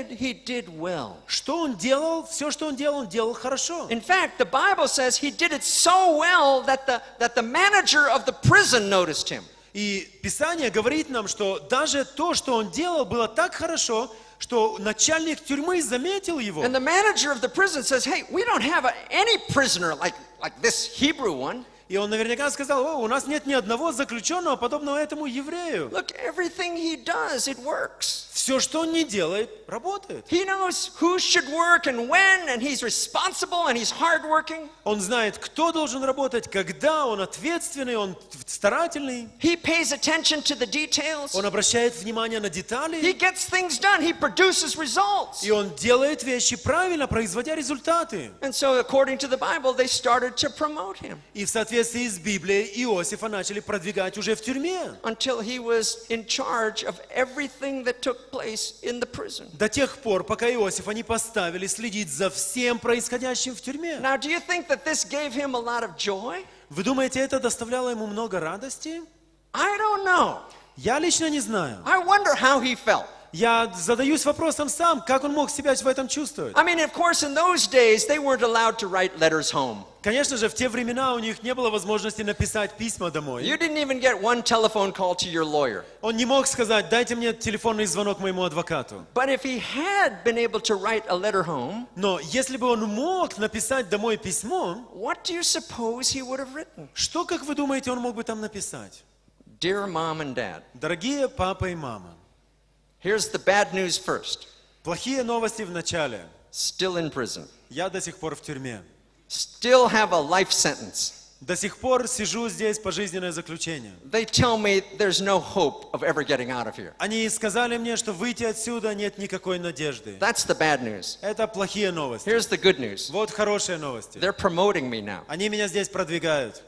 did well. Что он делал? Все, что он делал хорошо. In fact, the Bible says he did it so well that the manager of the prison noticed him. И Писание говорит нам, что даже то, что он делал, было так хорошо, что начальник тюрьмы заметил его. And the manager of the prison says, "Hey, we don't have any prisoner like this Hebrew one. И он наверняка сказал: о, у нас нет ни одного заключенного, подобного этому еврею. Look, everything he does, it works. Все, что он не делает, работает. He knows who should work and when, and he's responsible and he's hardworking. Он знает, кто должен работать, когда, он ответственный, он старательный. He pays attention to the details. Он обращает внимание на He детали. gets things done. He produces results. И он делает вещи правильно, производя результаты. And so, according to the Bible, they started to promote him И в соответствии с Библией Иосифа начали продвигать уже в тюрьме. until he was in charge of everything that took place in the prison. До тех пор, пока Иосифа не поставили следить за всем происходящим в тюрьме. Now, do you think that this gave him a lot of joy? Вы думаете, это доставляло ему много радости? I don't know. Я лично не знаю. I wonder how he felt. Я задаюсь вопросом сам, как он мог себя в этом чувствовать. I mean, of course, in those days, they weren't allowed to write letters home. Конечно же, в те времена у них не было возможности написать письма домой. You didn't even get one telephone call to your lawyer. Он не мог сказать: дайте мне телефонный звонок моему адвокату. But if he had been able to write a letter home, Но если бы он мог написать домой письмо, what do you suppose he would have written? что, как вы думаете, он мог бы там написать? Dear Mom and Dad, Дорогие папа и мама, here's the bad news first. плохие новости в начале. Still in prison. Я до сих пор в тюрьме. Still have a life sentence. До сих пор сижу здесь пожизненное заключение. They tell me there's no hope of ever getting out of here. Они сказали мне, что выйти отсюда нет никакой надежды. That's the bad news. Это плохие новости. Here's the good news. Вот хорошие новости. They're promoting me now. Они меня здесь продвигают.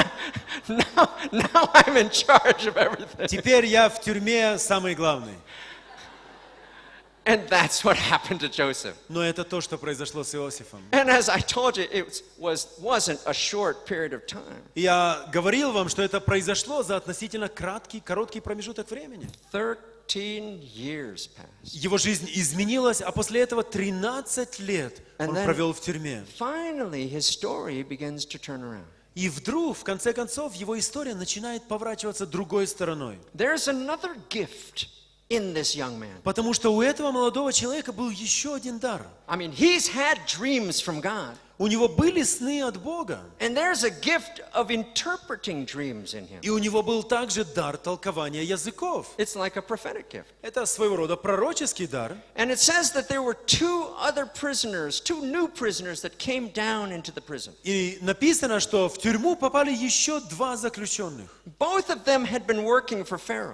Now I'm in charge of everything. Теперь я в тюрьме самый главный. And that's what happened to Joseph. Но это то, что произошло с Иосифом. And as I told you, it wasn't a short period of time. И я говорил вам, что это произошло за относительно короткий промежуток времени. 13 years passed. Его жизнь изменилась, а после этого 13 лет он And then- провел в тюрьме. Finally, his story begins to turn around. И вдруг, в конце концов, его история начинает поворачиваться другой стороной. There's another gift in this young man. Потому что у этого молодого человека был еще один дар. I mean, he's had dreams from God. У него были сны от Бога. And there's a gift of interpreting dreams in him. И у него был также дар толкования языков. It's like a prophetic gift. Это своего рода пророческий дар. And it says that there were two new prisoners that came down into the prison. И написано, что в тюрьму попали еще два заключенных. Both of them had been working for Pharaoh.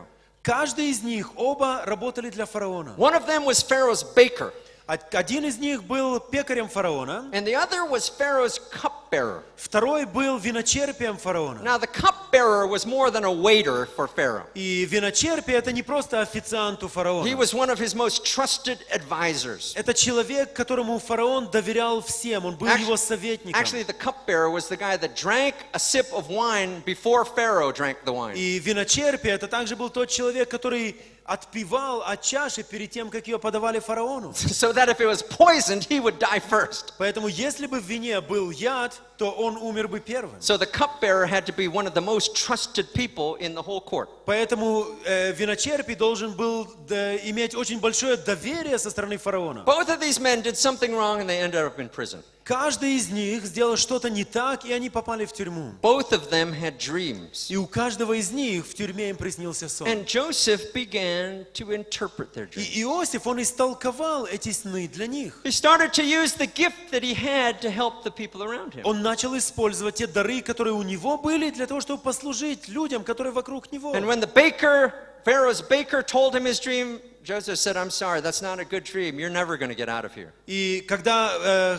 каждый из них, оба работали для фараона. One of them was Pharaoh's baker, Один из них был пекарем фараона, and the other was Pharaoh's cupbearer. второй был виночерпием фараона. Now, the cupbearer was more than a waiter for Pharaoh. И виночерпий — это не просто официант у He фараона. was one of his most trusted advisors. Это человек, которому фараон доверял всем, он был его советником. Actually, the cupbearer was the guy that drank a sip of wine before Pharaoh drank the wine. И виночерпий — это также был тот человек, который отпивал от чаши перед тем, как ее подавали фараону. So that if it was poisoned, he would die first. Поэтому, если бы в вине был яд, то он умер бы первым. So the cupbearer had to be one of the most trusted people in the whole court. Поэтому виночерпий должен был иметь очень большое доверие со стороны фараона. Both of these men did something wrong and they ended up in prison. Каждый из них сделал что-то не так, и они попали в тюрьму. Both of them had dreams. И у каждого из них в тюрьме им приснился сон. And Joseph began to interpret their dreams. И Иосиф, он истолковал эти сны для них. He started to use the gift that he had to help the people around him. Он начал использовать те дары, которые у него были, для того, чтобы послужить людям, которые вокруг него. And when the baker, Pharaoh's baker, told him his dream, Joseph said, "I'm sorry, that's not a good dream. You're never going to get out of here." И когда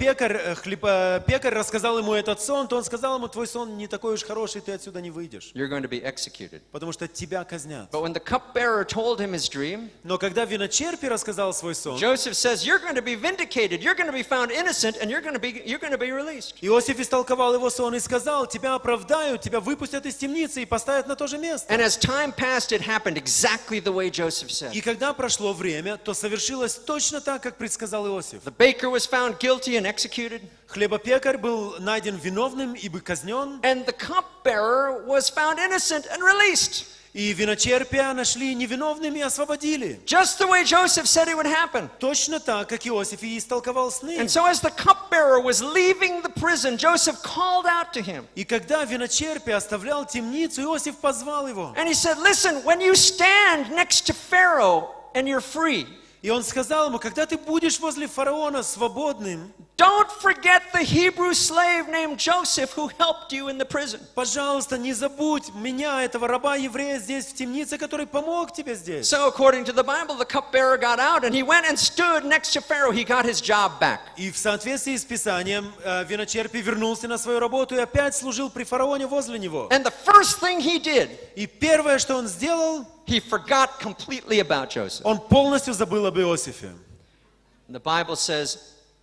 хлебопекарь рассказал ему этот сон, то он сказал ему: твой сон не такой уж хороший, ты отсюда не выйдешь, You're going to be executed. потому что тебя казнят. But when the cupbearer told him his dream, Но когда виночерпий рассказал свой сон, Joseph says, "You're going to be vindicated. You're going to be found innocent, and you're going to be released." Иосиф истолковал его сон и сказал: тебя оправдают, тебя выпустят из темницы и поставят на то же место. And as time passed, it happened exactly the way Joseph said. И когда прошло время, то совершилось точно так, как предсказал Иосиф. The baker was found guilty and executed, Хлебопекарь был найден виновным и бы казнен, and the cupbearer was found innocent and released. и виночерпия нашли невиновным и освободили. Just the way Joseph said it would happen. Точно так, как Иосиф и истолковал сны. And so as the cupbearer was leaving the prison, Joseph called out to him. И когда виночерпий оставлял темницу, Иосиф позвал его. And he said, "Listen, when you stand next to Pharaoh and you're free, И он сказал ему: когда ты будешь возле фараона свободным, don't forget the Hebrew slave named Joseph who helped you in the prison." пожалуйста, не забудь меня, этого раба-еврея здесь в темнице, который помог тебе здесь. So according to the Bible, the cupbearer got out and he went and stood next to Pharaoh. He got his job back. И в соответствии с Писанием виночерпий вернулся на свою работу и опять служил при фараоне возле него. And the first thing he did, И первое, что он сделал, he forgot completely about Joseph. он полностью забыл об Иосифе. The Bible says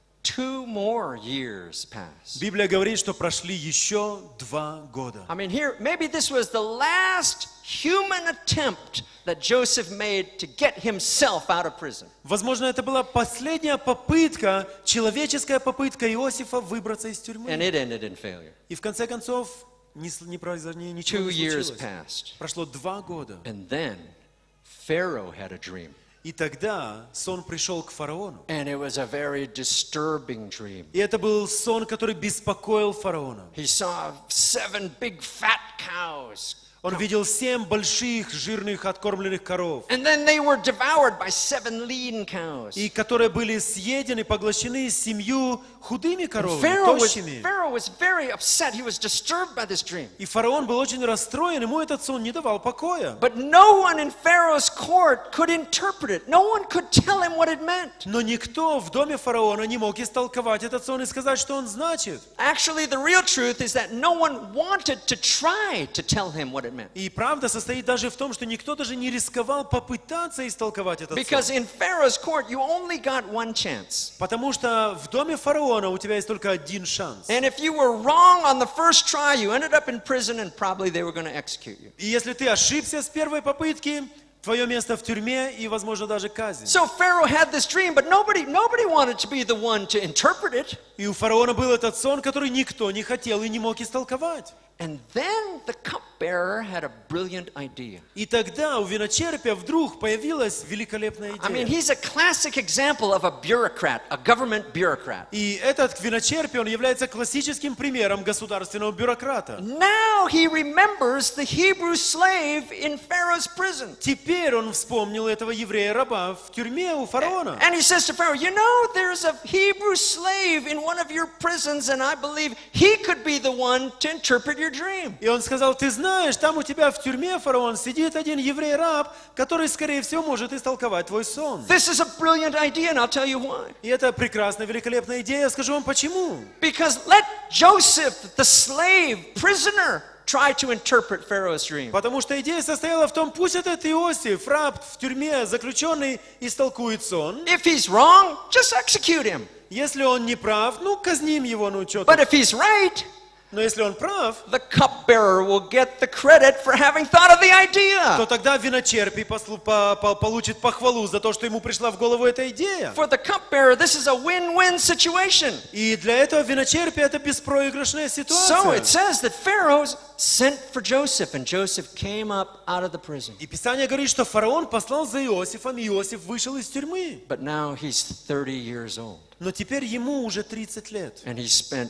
2 more years passed. Библия говорит, что прошли еще 2 года. I mean, here, maybe this was the last human attempt that Joseph made to get himself out of prison. Возможно, это была последняя попытка, человеческая попытка Иосифа выбраться из And тюрьмы. it ended in failure. И в конце концов ничего 2 не years случилось. passed. Прошло 2 года. And then Pharaoh had a dream. И тогда сон пришел к фараону. And it was a very disturbing dream. И это был сон, который беспокоил фараона. He saw 7 big fat cows. Он видел 7 больших, жирных, откормленных коров, And then they were devoured by 7 lean cows. и которые были съедены, поглощены 7 худыми коровами, Pharaoh тощими. was very upset. He was disturbed by this dream. И фараон был очень расстроен, ему этот сон не давал покоя. But no one in Pharaoh's court could interpret it. No one could tell him what it meant. Но никто в доме фараона не мог истолковать этот сон и сказать, что он значит. Actually, the real truth is that no one wanted to try to tell him what it meant. И правда состоит даже в том, что никто даже не рисковал попытаться истолковать этот Because сон. in Pharaoh's court, you only got one chance. Потому что в доме фараона у тебя есть только один шанс. And if you were wrong on the first try, you ended up in prison and probably they were going to execute you. И если ты ошибся с первой попытки, твое место в тюрьме и, возможно, даже казнь. So Pharaoh had this dream, but nobody wanted to be the one to interpret it. И у фараона был этот сон, который никто не хотел и не мог истолковать. And then the cupbearer had a brilliant idea. И тогда у виночерпия вдруг появилась великолепная I mean, идея. he's a classic example of a bureaucrat, a government bureaucrat. И этот виночерпий, он является классическим примером государственного бюрократа. Now he remembers the Hebrew slave in Pharaoh's prison. Теперь он вспомнил этого еврея-раба в тюрьме у фараона. And he says to Pharaoh, "You know, there's a Hebrew slave in one of your prisons, and I believe he could be the one to interpret your your dream. И он сказал, ты знаешь, там у тебя в тюрьме, фараон, сидит один еврей-раб, который, скорее всего, может истолковать твой сон. This is a brilliant idea, and I'll tell you why. И это прекрасная, великолепная идея. Я скажу вам, почему. Because let Joseph, the slave, prisoner, try to interpret Pharaoh's dream. Потому что идея состояла в том, пусть этот Иосиф, раб в тюрьме, заключенный, истолкует сон. If he's wrong, just execute him. Если он не прав, ну, казним его, ну, что-то. But if he's right, Но если он прав, the cupbearer will get the credit for having thought of the idea. то тогда виночерпий получит похвалу за то, что ему пришла в голову эта идея. For the cupbearer, this is a win-win situation. И для этого виночерпия это беспроигрышная So ситуация. it says that Pharaoh sent for Joseph, and Joseph came up out of the prison. И Писание говорит, что фараон послал за Иосифом, и Иосиф вышел из тюрьмы. But now he's 30 years old, Но теперь ему уже 30 лет. and he spent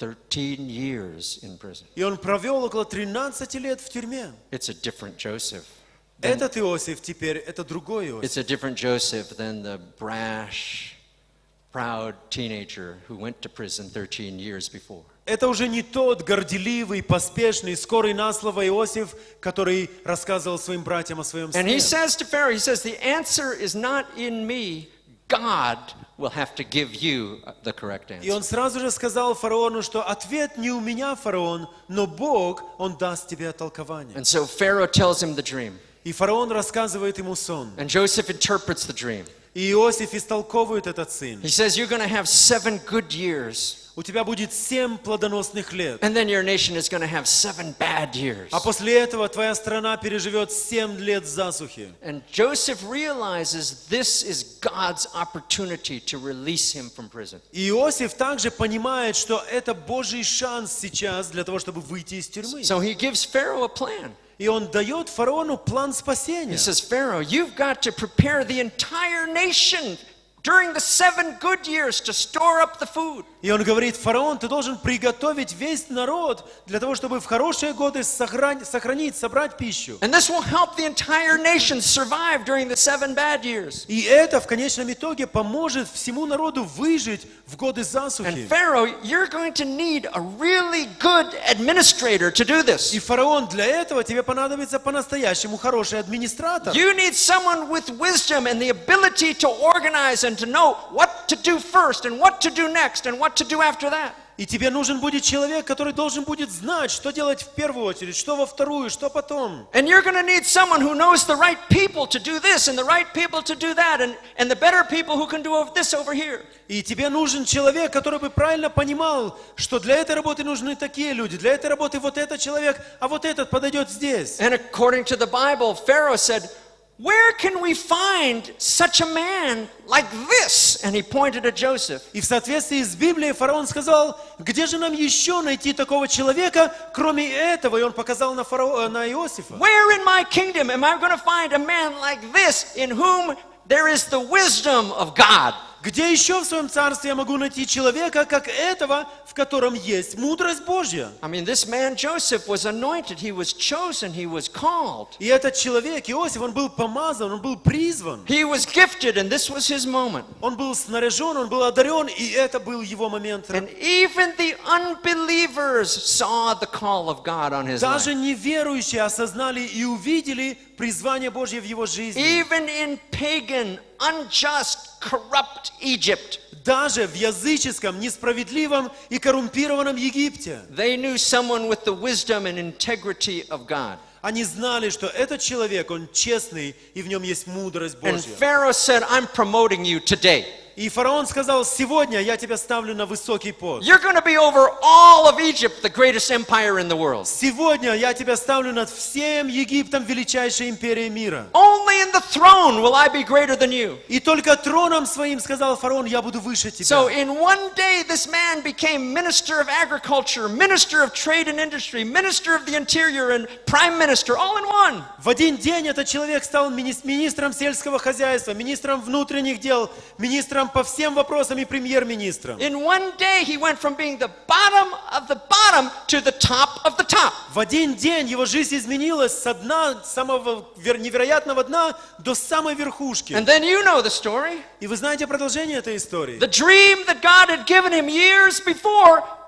13 years in prison. И он провел около 13 лет в тюрьме. It's a different Joseph. Этот Иосиф теперь, это другой Иосиф. It's a different Joseph than the brash, proud teenager who went to prison 13 years before. Это уже не тот горделивый, поспешный, скорый на слово Иосиф, который рассказывал своим братьям о своем And he сне. says to Pharaoh, he says, the answer is not in me. God will have to give you the correct И он answer. сразу же сказал фараону, что ответ не у меня, фараон, но Бог, Он даст тебе толкование. And so Pharaoh tells him the dream. И фараон рассказывает ему сон. And Joseph interprets the dream. И Иосиф истолковывает этот сын. He says, you're going to have 7 good years. У тебя будет 7 плодоносных лет. And then your nation is going to have 7 bad years. А после этого твоя страна переживет 7 лет засухи. And Joseph realizes this is God's opportunity to release him from prison. И Иосиф также понимает, что это Божий шанс сейчас для того, чтобы выйти из тюрьмы. So he gives Pharaoh a plan. И он дает фараону план He спасения. says, Pharaoh, you've got to prepare the entire nation during the 7 good years to store up the food. И он говорит, фараон, ты должен приготовить весь народ для того, чтобы в хорошие годы сохранить, собрать пищу. And this will help the entire nation survive during the 7 bad years. И это в конечном итоге поможет всему народу выжить в годы And засухи. Pharaoh, you're going to need a really good administrator to do this. И фараон, для этого тебе понадобится по-настоящему хороший администратор. You need someone with wisdom and the ability to organize and to know what to do first and what to do next and what to do after that. И тебе нужен будет человек, который должен будет знать, что делать в первую очередь, что во вторую, что потом. And you're going to need someone who knows the right people to do this and the right people to do that and the better people who can do this over here. И тебе нужен человек, который бы правильно понимал, что для этой работы нужны такие люди, для этой работы вот этот человек, а вот этот подойдет здесь. And according to the Bible, Pharaoh said, where can we find such a man like this? And he pointed at Joseph. И в соответствии с Библией фараон сказал, где же нам еще найти такого человека, кроме этого? И он показал на Иосифа. Where in my kingdom am I going to find a man like this in whom there is the wisdom of God? Где еще в своем царстве я могу найти человека, как этого, в котором есть мудрость Божья? I mean, this man Joseph was anointed, he was chosen, he was called. И этот человек, Иосиф, он был помазан, он был призван. He was gifted, and this was his moment. Он был снаряжен, он был одарен, и это был его момент. And even the unbelievers saw the call of God on his Даже life. неверующие осознали и увидели призвание Божье в его жизни. Even in pagan, unjust, corrupt Egypt, Даже в языческом, несправедливом и коррумпированном Египте. they knew someone with the wisdom and integrity of God. Они знали, что этот человек, он честный, и в нем есть мудрость And Божья. Pharaoh said, I'm promoting you today. И фараон сказал, сегодня я тебя ставлю на высокий пост. You're going to be over all of Egypt, the greatest empire in the world. Сегодня я тебя ставлю над всем Египтом, величайшей империей мира. Only in the throne will I be greater than you. И только троном своим, сказал фараон, я буду выше тебя. So in one day, this man became minister of agriculture, minister of trade and industry, minister of the interior, and prime minister, all in one. В один день этот человек стал министром сельского хозяйства, министром внутренних дел, министром по всем вопросам и премьер-министром. In one day, he went from being the bottom of the bottom to the top of the top. В один день его жизнь изменилась с дна, самого невероятного дна до самой верхушки. And then you know the story. И вы знаете продолжение этой истории. The dream that God had given him years before,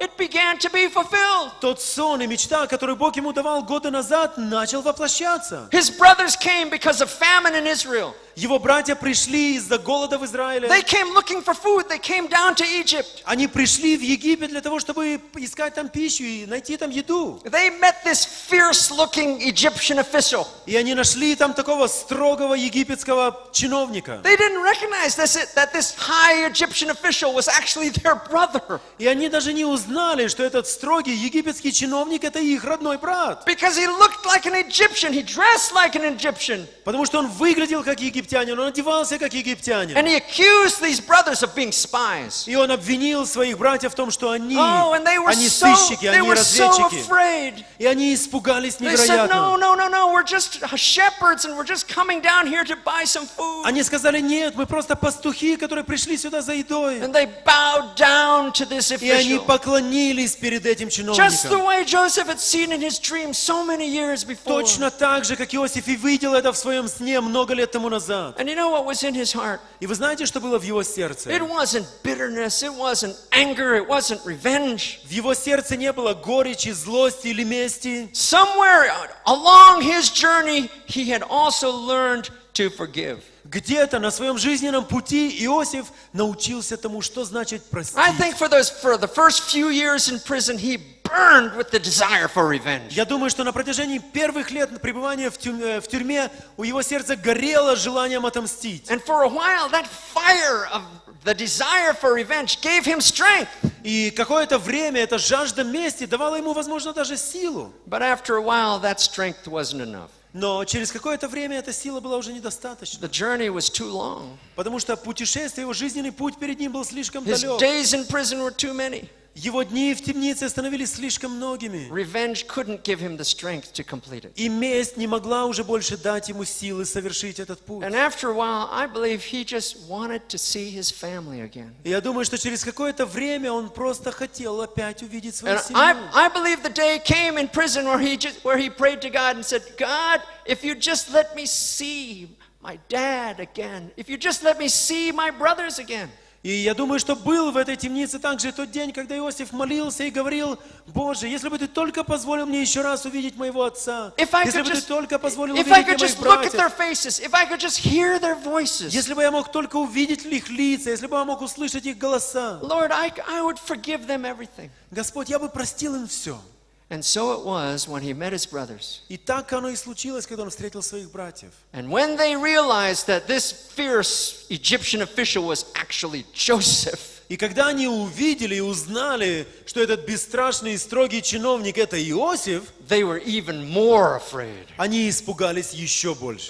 it began to be fulfilled. Тот сон и мечта, который Бог ему давал годы назад, начал воплощаться. His brothers came because of famine in Israel. Его братья пришли из-за голода в Израиле. They came looking for food. They came down to Egypt. Они пришли в Египет для того, чтобы искать там пищу и найти там еду. They met this fierce-looking Egyptian official. И они нашли там такого строгого египетского чиновника. They didn't recognize that this high Egyptian official was actually their brother. И они даже не узнали, что этот строгий египетский чиновник – это их родной брат. Because he looked like an Egyptian. He dressed like an Egyptian. Потому что он выглядел как египтянин, он одевался как египтянин. And he accused these brothers of being spies. И он обвинил своих братьев в том, что они And they were сыщики, they они were so разведчики. afraid. И они испугались They said, невероятно. no, we're just shepherds and we're just coming down here to buy some food. Они сказали, нет, мы просто пастухи, которые пришли сюда за едой. And they bowed down to this И они official. поклонились перед этим Just the чиновником. way Joseph had seen in his dream so many years before. Точно так же, как Иосиф и видел это в своем сне много лет тому назад. And you know what was in his heart? И вы знаете, что было в его сердце? It wasn't bitterness, it wasn't anger, it wasn't revenge. В его сердце не было горечи, злости или мести. Somewhere along his journey, he had also learned to forgive. Где-то на своем жизненном пути Иосиф научился тому, что значит простить. I think for the first few years in prison, he burned with the desire for revenge. Я думаю, что на протяжении первых лет пребывания в тюрьме у его сердца горело желанием отомстить. And for a while, that fire of the desire for revenge gave him strength. И какое-то время эта жажда мести давала ему, возможно, даже силу. But after a while, that strength wasn't enough. Но через какое-то время эта сила была уже недостаточна. The journey was too long. Потому что путешествие, его жизненный путь перед ним был слишком His далек. days in prison were too many. Его дни в темнице становились слишком многими. Revenge couldn't give him the strength to complete it. И месть не могла уже больше дать ему силы совершить этот путь. And after a while, I believe he just wanted to see his family again. И я думаю, что через какое-то время он просто хотел опять увидеть свою And семью. I believe the day came in prison where he prayed to God and said, God, if you just let me see my dad again, if you just let me see my brothers again. И я думаю, что был в этой темнице также тот день, когда Иосиф молился и говорил: Боже, если бы ты только позволил мне еще раз увидеть моего отца, если бы ты только позволил if I увидеть could моих just look at their братьев, faces, if I could just hear their voices, если бы я мог только увидеть их лица, если бы я мог услышать их голоса, Lord, I would forgive them everything. Господь, я бы простил им все. And so it was when he met his brothers. И так оно и случилось, когда он встретил своих братьев. And when they realized that this fierce Egyptian official was actually Joseph, И когда они увидели и узнали, что этот бесстрашный и строгий чиновник – это Иосиф, they were even more afraid. они испугались еще больше.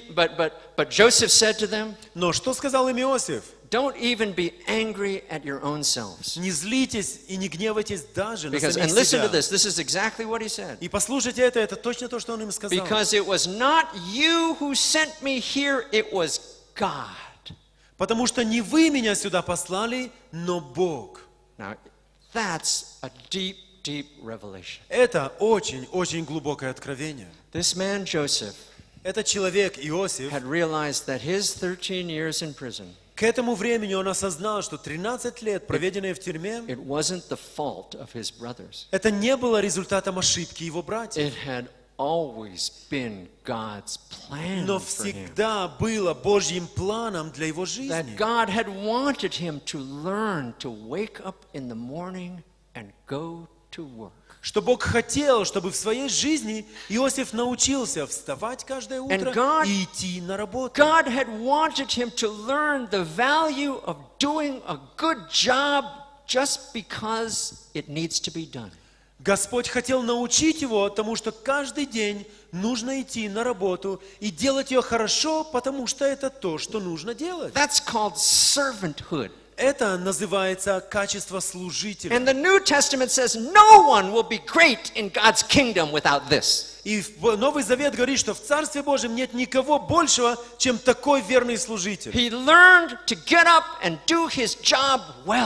But Joseph said to them, Но что сказал им Иосиф? don't even be angry at your own selves. Не злитесь и не гневайтесь даже на Because, самих and listen to себя. this is exactly what he said. И послушайте это точно то, что он им сказал. Because it was not you who sent me here, it was God. Потому что не вы меня сюда послали, но Бог. Now, that's a deep, deep revelation. Это очень глубокое откровение. This man, Joseph, Этот человек, Иосиф, had realized that his 13 years in prison, к этому времени он осознал, что 13 лет, проведенные в тюрьме, it wasn't the fault of his brothers. это не было результатом ошибки его братьев. It had always been God's plan Но for him. всегда было Божьим планом для его жизни. That God had wanted him to learn to wake up in the morning and go to work. Что Бог хотел, чтобы в своей жизни Иосиф научился вставать каждое утро God- и идти на работу. God had wanted him to learn the value of doing a good job just because it needs to be done. Господь хотел научить его тому, что каждый день нужно идти на работу и делать ее хорошо, потому что это то, что нужно делать. That's called servanthood. Это называется качество служителя. And the New Testament says no one will be great in God's kingdom without this. И Новый Завет говорит, что в Царстве Божьем нет никого большего, чем такой верный служитель. He learned to get up and do his job well.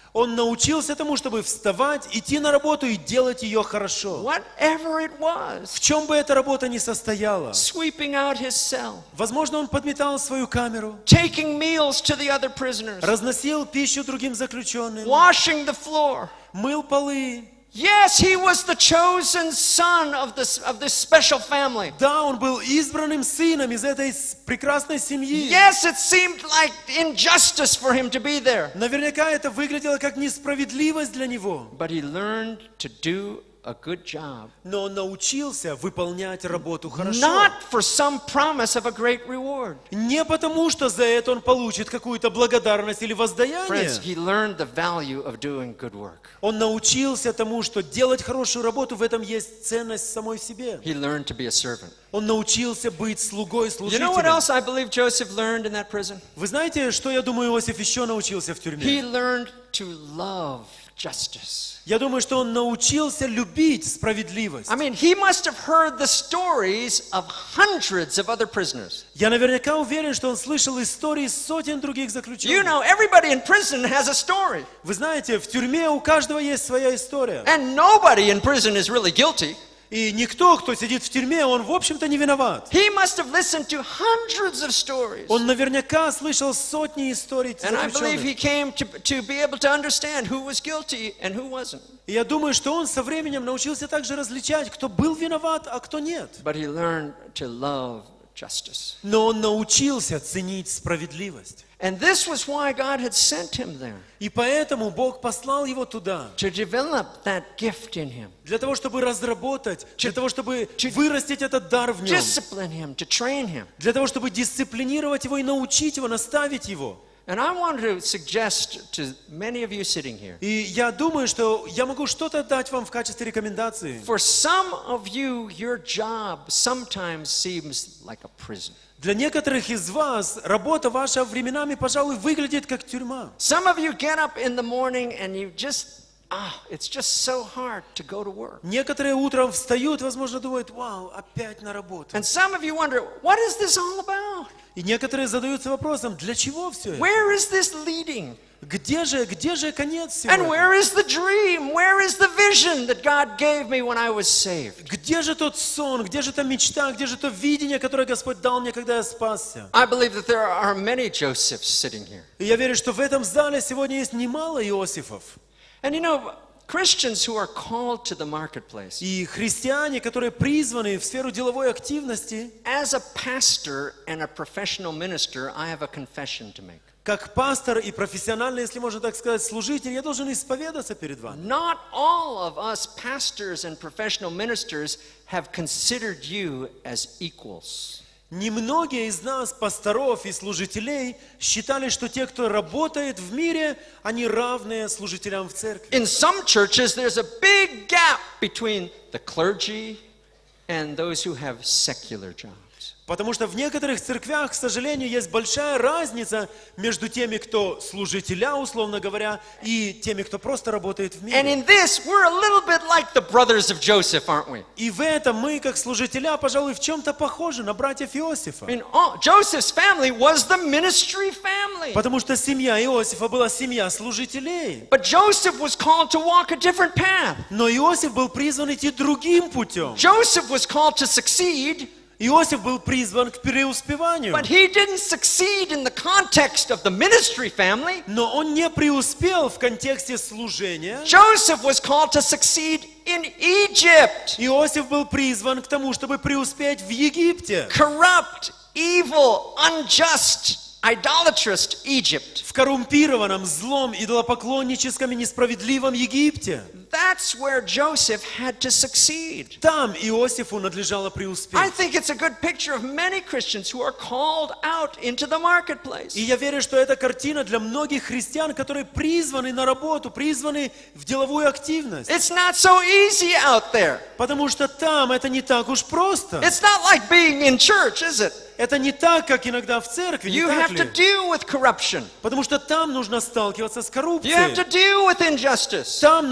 Он научился тому, чтобы вставать, идти на работу и делать ее хорошо. Whatever it was. В чем бы эта работа ни состояла. Sweeping out his cell. Возможно, он подметал свою камеру, Taking meals to the other prisoners. разносил пищу другим заключенным, Washing the floor. мыл полы. Yes, he was the chosen son of this special family. Да, он был избранным сыном из этой прекрасной семьи. Yes, it seemed like injustice for him to be there. Наверняка это выглядело как несправедливость для него. But he learned to do a good job. Но он научился выполнять работу хорошо. Not for some promise of a great reward. Не потому, что за это он получит какую-то благодарность или воздаяние. Friends, he learned the value of doing good work. Он научился тому, что делать хорошую работу, в этом есть ценность в самой себе. He learned to be a servant. Он научился быть слугой, You know what служителем. else I believe Joseph learned in that prison? Вы знаете, что, я думаю, Иосиф еще научился в He тюрьме? learned to love justice. Я думаю, что он научился любить справедливость. I mean, he must have heard the stories of hundreds of other prisoners. Я наверняка уверен, что он слышал истории сотен других You заключенных. know, everybody in prison has a story. Вы знаете, в тюрьме у каждого есть своя история. And nobody in prison is really guilty. И никто, кто сидит в тюрьме, он, в общем-то, не виноват. He must have listened to hundreds of stories. Он наверняка слышал сотни историй And I believe he заключенных. came to be able to understand who was guilty and who wasn't. И я думаю, что он со временем научился также различать, кто был виноват, а кто нет. But he learned to love justice. Но он научился ценить справедливость. And this was why God had sent him there, И поэтому Бог послал его туда, to develop that gift in him, для того, чтобы разработать, для того, чтобы вырастить этот дар в нем, discipline him, to train him. для того, чтобы дисциплинировать его и научить его, наставить его. And I want to suggest to many of you sitting here, И я думаю, что я могу что-то дать вам в качестве рекомендации. for some of you, your job sometimes seems like a prison. Для некоторых из вас работа ваша временами, пожалуй, выглядит как тюрьма. Some of you get up in the morning and you just, it's just so hard to go to work. Некоторые утром встают, возможно, думают: вау, опять на работу. And some of you wonder, what is this all about? И некоторые задаются вопросом: для чего все это? Where is this leading? Где же конец всего And этого? where is the dream? Where is the vision that God gave me when I was saved? Где же тот сон, где же та мечта, где же то видение, которое Господь дал мне, когда я спасся? I believe that there are many Josephs sitting here. И я верю, что в этом зале сегодня есть немало Иосифов. And you know, Christians who are called to the marketplace, И христиане, которые призваны в сферу деловой активности, as a pastor and a professional minister, I have a confession to make. как пастор и профессиональный, если можно так сказать, служитель, я должен исповедаться перед вами. Not all of us pastors and professional ministers have considered you as equals. Немногие из нас, пасторов и служителей, считали, что те, кто работает в мире, они равные служителям в церкви. In some churches, there's a big gap between the clergy and those who have secular jobs. Потому что в некоторых церквях, к сожалению, есть большая разница между теми, кто служителя, условно говоря, и теми, кто просто работает в And мире. in this, we're a little bit like the brothers of Joseph, aren't we? И в этом мы, как служителя, пожалуй, в чем-то похожи на братьев Иосифа. I mean, Joseph's family was the ministry family. Потому что семья Иосифа была семья служителей. But Joseph was called to walk a different path. Но Иосиф был призван идти другим путем. Joseph was called to succeed, Иосиф был призван к преуспеванию. but he didn't succeed in the context of the ministry family. Но он не преуспел в контексте служения. Joseph was called to succeed in Egypt. Иосиф был призван к тому, чтобы преуспеть в Египте. Corrupt, evil, unjust, idolatrous Egypt. В коррумпированном, злом, идолопоклонническом и несправедливом Египте. That's where Joseph had to succeed. Там Иосифу надлежало I преуспеть. think it's a good picture of many Christians who are called out into the marketplace. И я верю, что это картина для многих христиан, которые призваны на работу, призваны в деловую активность. It's not so easy out there. Потому что там это не так уж просто. It's not like being in church, is it? Это не так, как иногда в церкви, не You так have to ли? deal with corruption. Потому что там нужно сталкиваться с You have to коррупцией. deal with injustice. Там нужно сталкиваться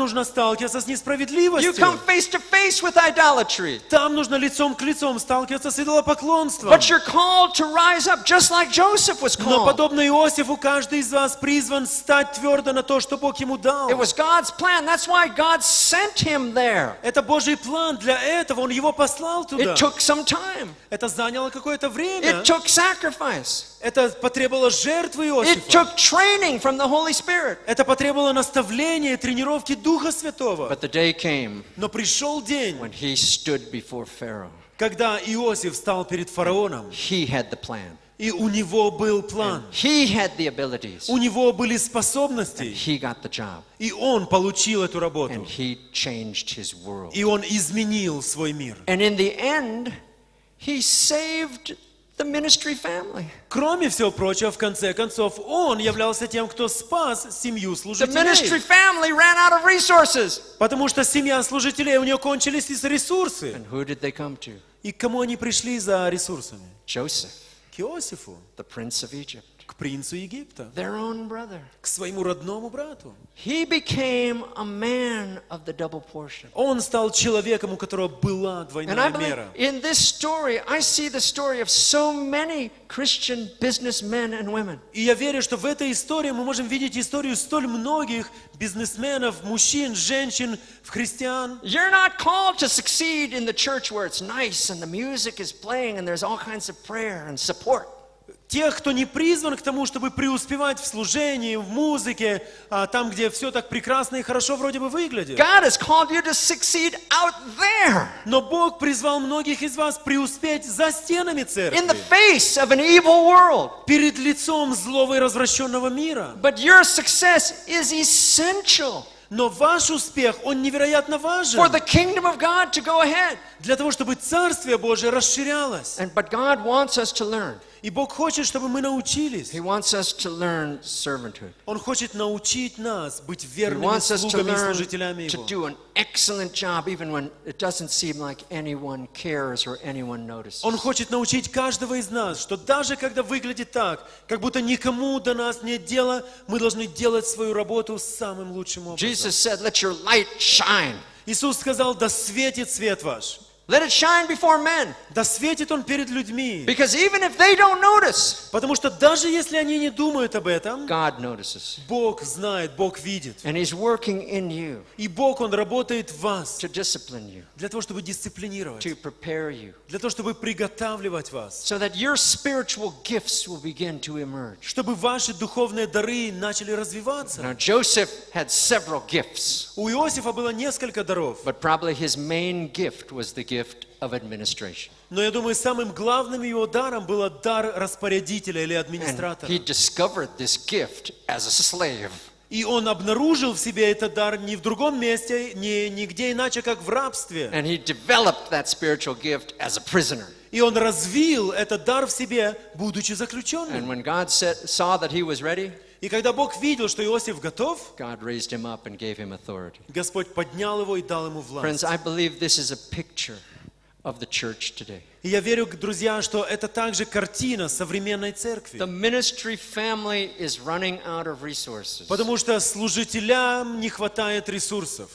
сталкиваться с You несправедливостью. come face to face with idolatry. Там нужно лицом к лицом сталкиваться с идолопоклонством. But you're called to rise up just like Joseph was Но called. подобно Иосифу, каждый из вас призван стать твердо на то, что Бог ему дал. It was God's plan. That's why God sent him there. Это Божий план для этого, Он его послал туда. It took some time. Это заняло какое-то время. It took sacrifice. Это потребовало жертвы It Иосифа. took training from the Holy Spirit. Это потребовало наставления и тренировки Духа Святого. But the day came Но пришел день, when he stood before Pharaoh. когда Иосиф стал перед фараоном, He had the plan. и у него был план. He had the abilities. У него были способности, He got the job. и он получил эту And работу. he changed his world. И он изменил свой мир. And in the end, he saved the ministry family. Кроме всего прочего, в конце концов, он являлся тем, кто спас семью The ministry служителей. family ran out of resources. Потому что семья служителей, у нее кончились ресурсы. And who did they come to? И к кому они пришли за ресурсами? Joseph, К Иосифу, the prince of Egypt, к принцу Египта, their own brother. к своему родному брату. He became a man of the double portion. Он стал человеком, у которого была And I двойная believe мера. in this story, I see the story of so many Christian businessmen and women. И я верю, что в этой истории мы можем видеть историю столь многих бизнесменов, мужчин, женщин, христиан. You're not called to succeed in the church where it's nice and the music is playing and there's all kinds of prayer and support. Тех, кто не призван к тому, чтобы преуспевать в служении, в музыке, там, где все так прекрасно и хорошо вроде бы выглядит. God has called you to succeed out there Но Бог призвал многих из вас преуспеть за стенами in the церкви, face of an evil world. перед лицом злого и развращенного мира. But your success is essential Но ваш успех, он невероятно важен for the kingdom of God to go ahead. для того, чтобы Царствие Божие расширялось. But God wants us to learn. И Бог хочет, чтобы мы научились. He wants us to learn servanthood. Он хочет научить нас быть He верными wants us to слугами и learn служителями to Его. do an excellent job even when it doesn't seem like anyone cares or anyone notices. Он хочет научить каждого из нас, что даже когда выглядит так, как будто никому до нас нет дела, мы должны делать свою работу самым лучшим образом. Jesus said, "Let your light shine." Иисус сказал: да светит свет ваш. Let it shine before men. Да светит Он перед людьми. Because even if they don't notice, Потому что даже если они не думают об этом, God notices. Бог знает, Бог видит. And He's working in you И Бог, Он работает в вас to discipline you, для того, чтобы дисциплинировать, to prepare you, для того, чтобы приготавливать вас, so that your spiritual gifts will begin to emerge. чтобы ваши духовные дары начали развиваться. Now, Joseph had several gifts, У Иосифа было несколько даров, but probably his main gift was the gift of administration. но я думаю, самым главным его даром был дар распорядителя или And администратора. he discovered this gift as a slave. И он обнаружил в себе этот дар не в другом месте, нигде иначе, как в рабстве. And he developed that spiritual gift as a prisoner. И он развил этот дар в себе, будучи And заключенным. when God saw that he was ready, И когда Бог видел, что Иосиф готов, God raised him up and gave him authority. Господь поднял его и дал ему власть. Friends, I believe this is a picture of the church today. И я верю, друзья, что это также картина современной The церкви. ministry family is running out of resources. Потому что служителям не хватает ресурсов.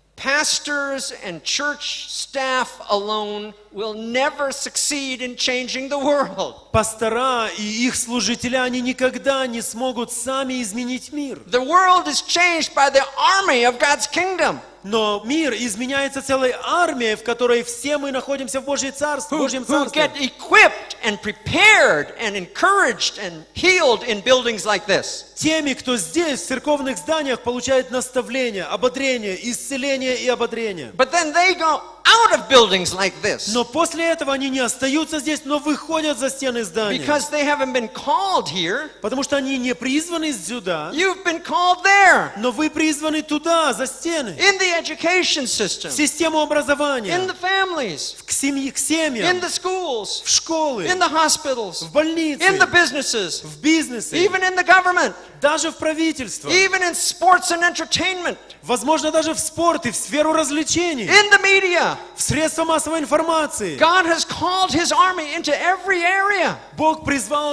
Pastors and church staff alone will never succeed in changing the world. Пастора и их служители, они никогда не смогут сами изменить мир. The world is changed by the army of God's kingdom, Но мир изменяется целой армией, в которой все мы находимся в Божьем Царстве. who get equipped and prepared and encouraged and healed in buildings like this. Теми, кто здесь, в церковных зданиях, получает наставление, ободрение, исцеление и ободрение. But then they go out of buildings like this Но после этого они не остаются здесь, но выходят за стены здания. because they haven't been called here. Потому что они не призваны сюда, You've been called there, но вы призваны туда, за стены. in the education В system, систему in образования, the families, к in семьям, the schools, в школы, in the hospitals, в больницы, in the businesses, в бизнесе, even in the government, даже в правительство, even in sports and entertainment, возможно, даже в спорт и в сферу развлечений, in the media. в средства массовой информации. God has called His army into every area. Бог призвал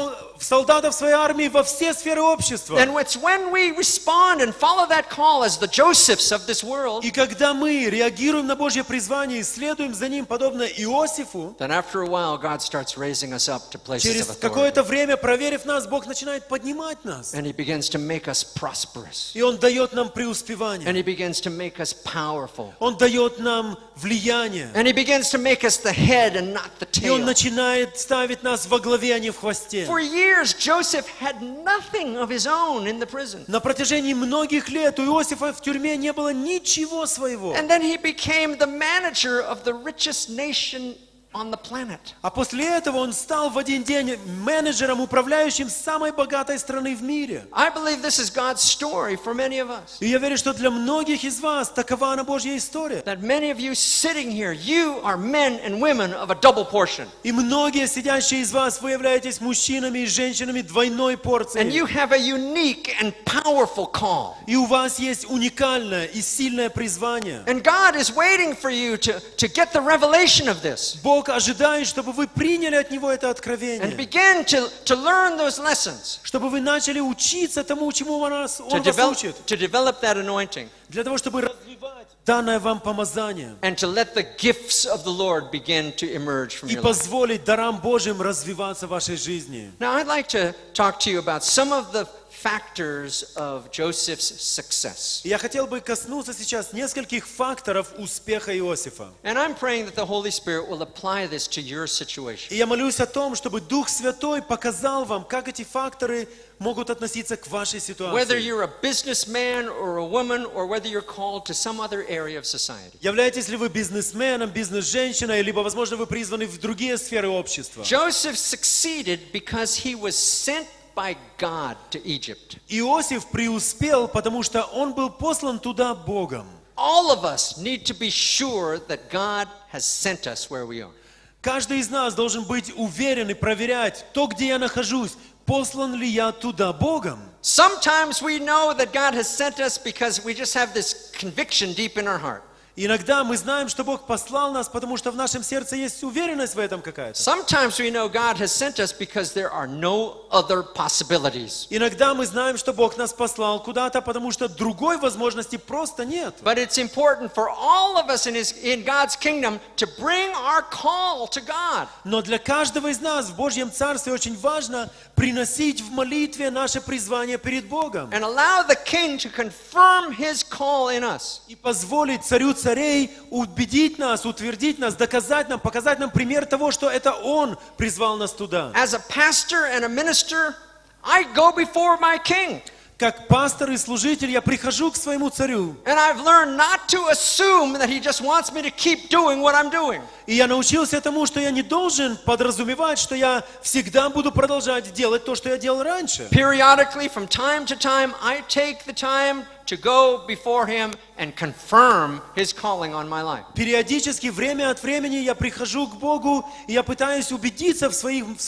в солдатов своей армии во все сферы общества. And it's when we respond and follow that call as the Josephs of this world, И когда мы реагируем на Божье призвание и следуем за ним, подобно Иосифу, then after a while God starts raising us up to places через of authority. какое-то время, проверив нас, Бог начинает поднимать нас. And He begins to make us prosperous. И Он дает нам And преуспевание. He begins to make us powerful. Он дает нам влияние. And He begins to make us the head and not the И Он tail. начинает ставить нас во главе, а не в хвосте. For years, Joseph had nothing of his own in the prison. На протяжении многих лет у Иосифа в тюрьме не было ничего своего. And then he became the manager of the richest nation on the planet. А после этого он стал в один день менеджером, управляющим самой богатой страны в мире. I believe this is God's story for many of us. И я верю, что для многих из вас такова она Божья история. That many of you sitting here, you are men and women of a double portion. И многие сидящие из вас, вы являетесь мужчинами и женщинами двойной And порции. you have a unique and powerful call. И у вас есть уникальное и сильное призвание. And God is waiting for you to get the revelation of this. Бог ожидает, чтобы вы приняли от Него это And откровение. begin to learn those lessons. Чтобы вы начали учиться тому, чему Он вас To учит. develop that anointing. Для того, чтобы развивать данное вам помазание. And to let the gifts of the Lord begin to emerge from И your life. позволить дарам Божьим развиваться в вашей жизни. Now, I'd like to talk to you about some of the factors of Joseph's success. И я хотел бы коснуться сейчас нескольких факторов успеха Иосифа. And I'm praying that the Holy Spirit will apply this to your situation. И я молюсь о том, чтобы Дух Святой показал вам, как эти факторы могут относиться к вашей Whether ситуации. you're a businessman or a woman, or whether you're called to some other area of society. Являетесь ли вы бизнесменом, бизнес-женщиной, либо, возможно, вы призваны в другие сферы общества. Joseph succeeded because he was sent by God to Egypt. Иосиф преуспел, потому что он был послан туда Богом. All of us need to be sure that God has sent us where we are. Каждый из нас должен быть уверен и проверять то, где я нахожусь, послан ли я туда Богом. Sometimes we know that God has sent us because we just have this conviction deep in our heart. Иногда мы знаем, что Бог послал нас, потому что в нашем сердце есть уверенность в этом какая-то. Sometimes we know God has sent us because there are no other possibilities. Иногда мы знаем, что Бог нас послал куда-то, потому что другой возможности просто нет. But it's important for all of us in God's kingdom to bring our call to God. Но для каждого из нас в Божьем Царстве очень важно приносить в молитве наше призвание перед Богом. And allow the King to confirm His call in us. И позволить Царю Царей убедить нас, утвердить нас, доказать нам, показать нам пример того, что это Он призвал нас туда. As a pastor and a minister, I go before my King. Как пастор и служитель я прихожу к своему Царю. And I've learned not to assume that He just wants me to keep doing what I'm doing. И я научился тому, что я не должен подразумевать, что я всегда буду продолжать делать то, что я делал раньше. Periodically, from time to time, I take the time to go before Him and confirm His calling on my life. Периодически, время от времени я прихожу к Богу, и я пытаюсь убедиться в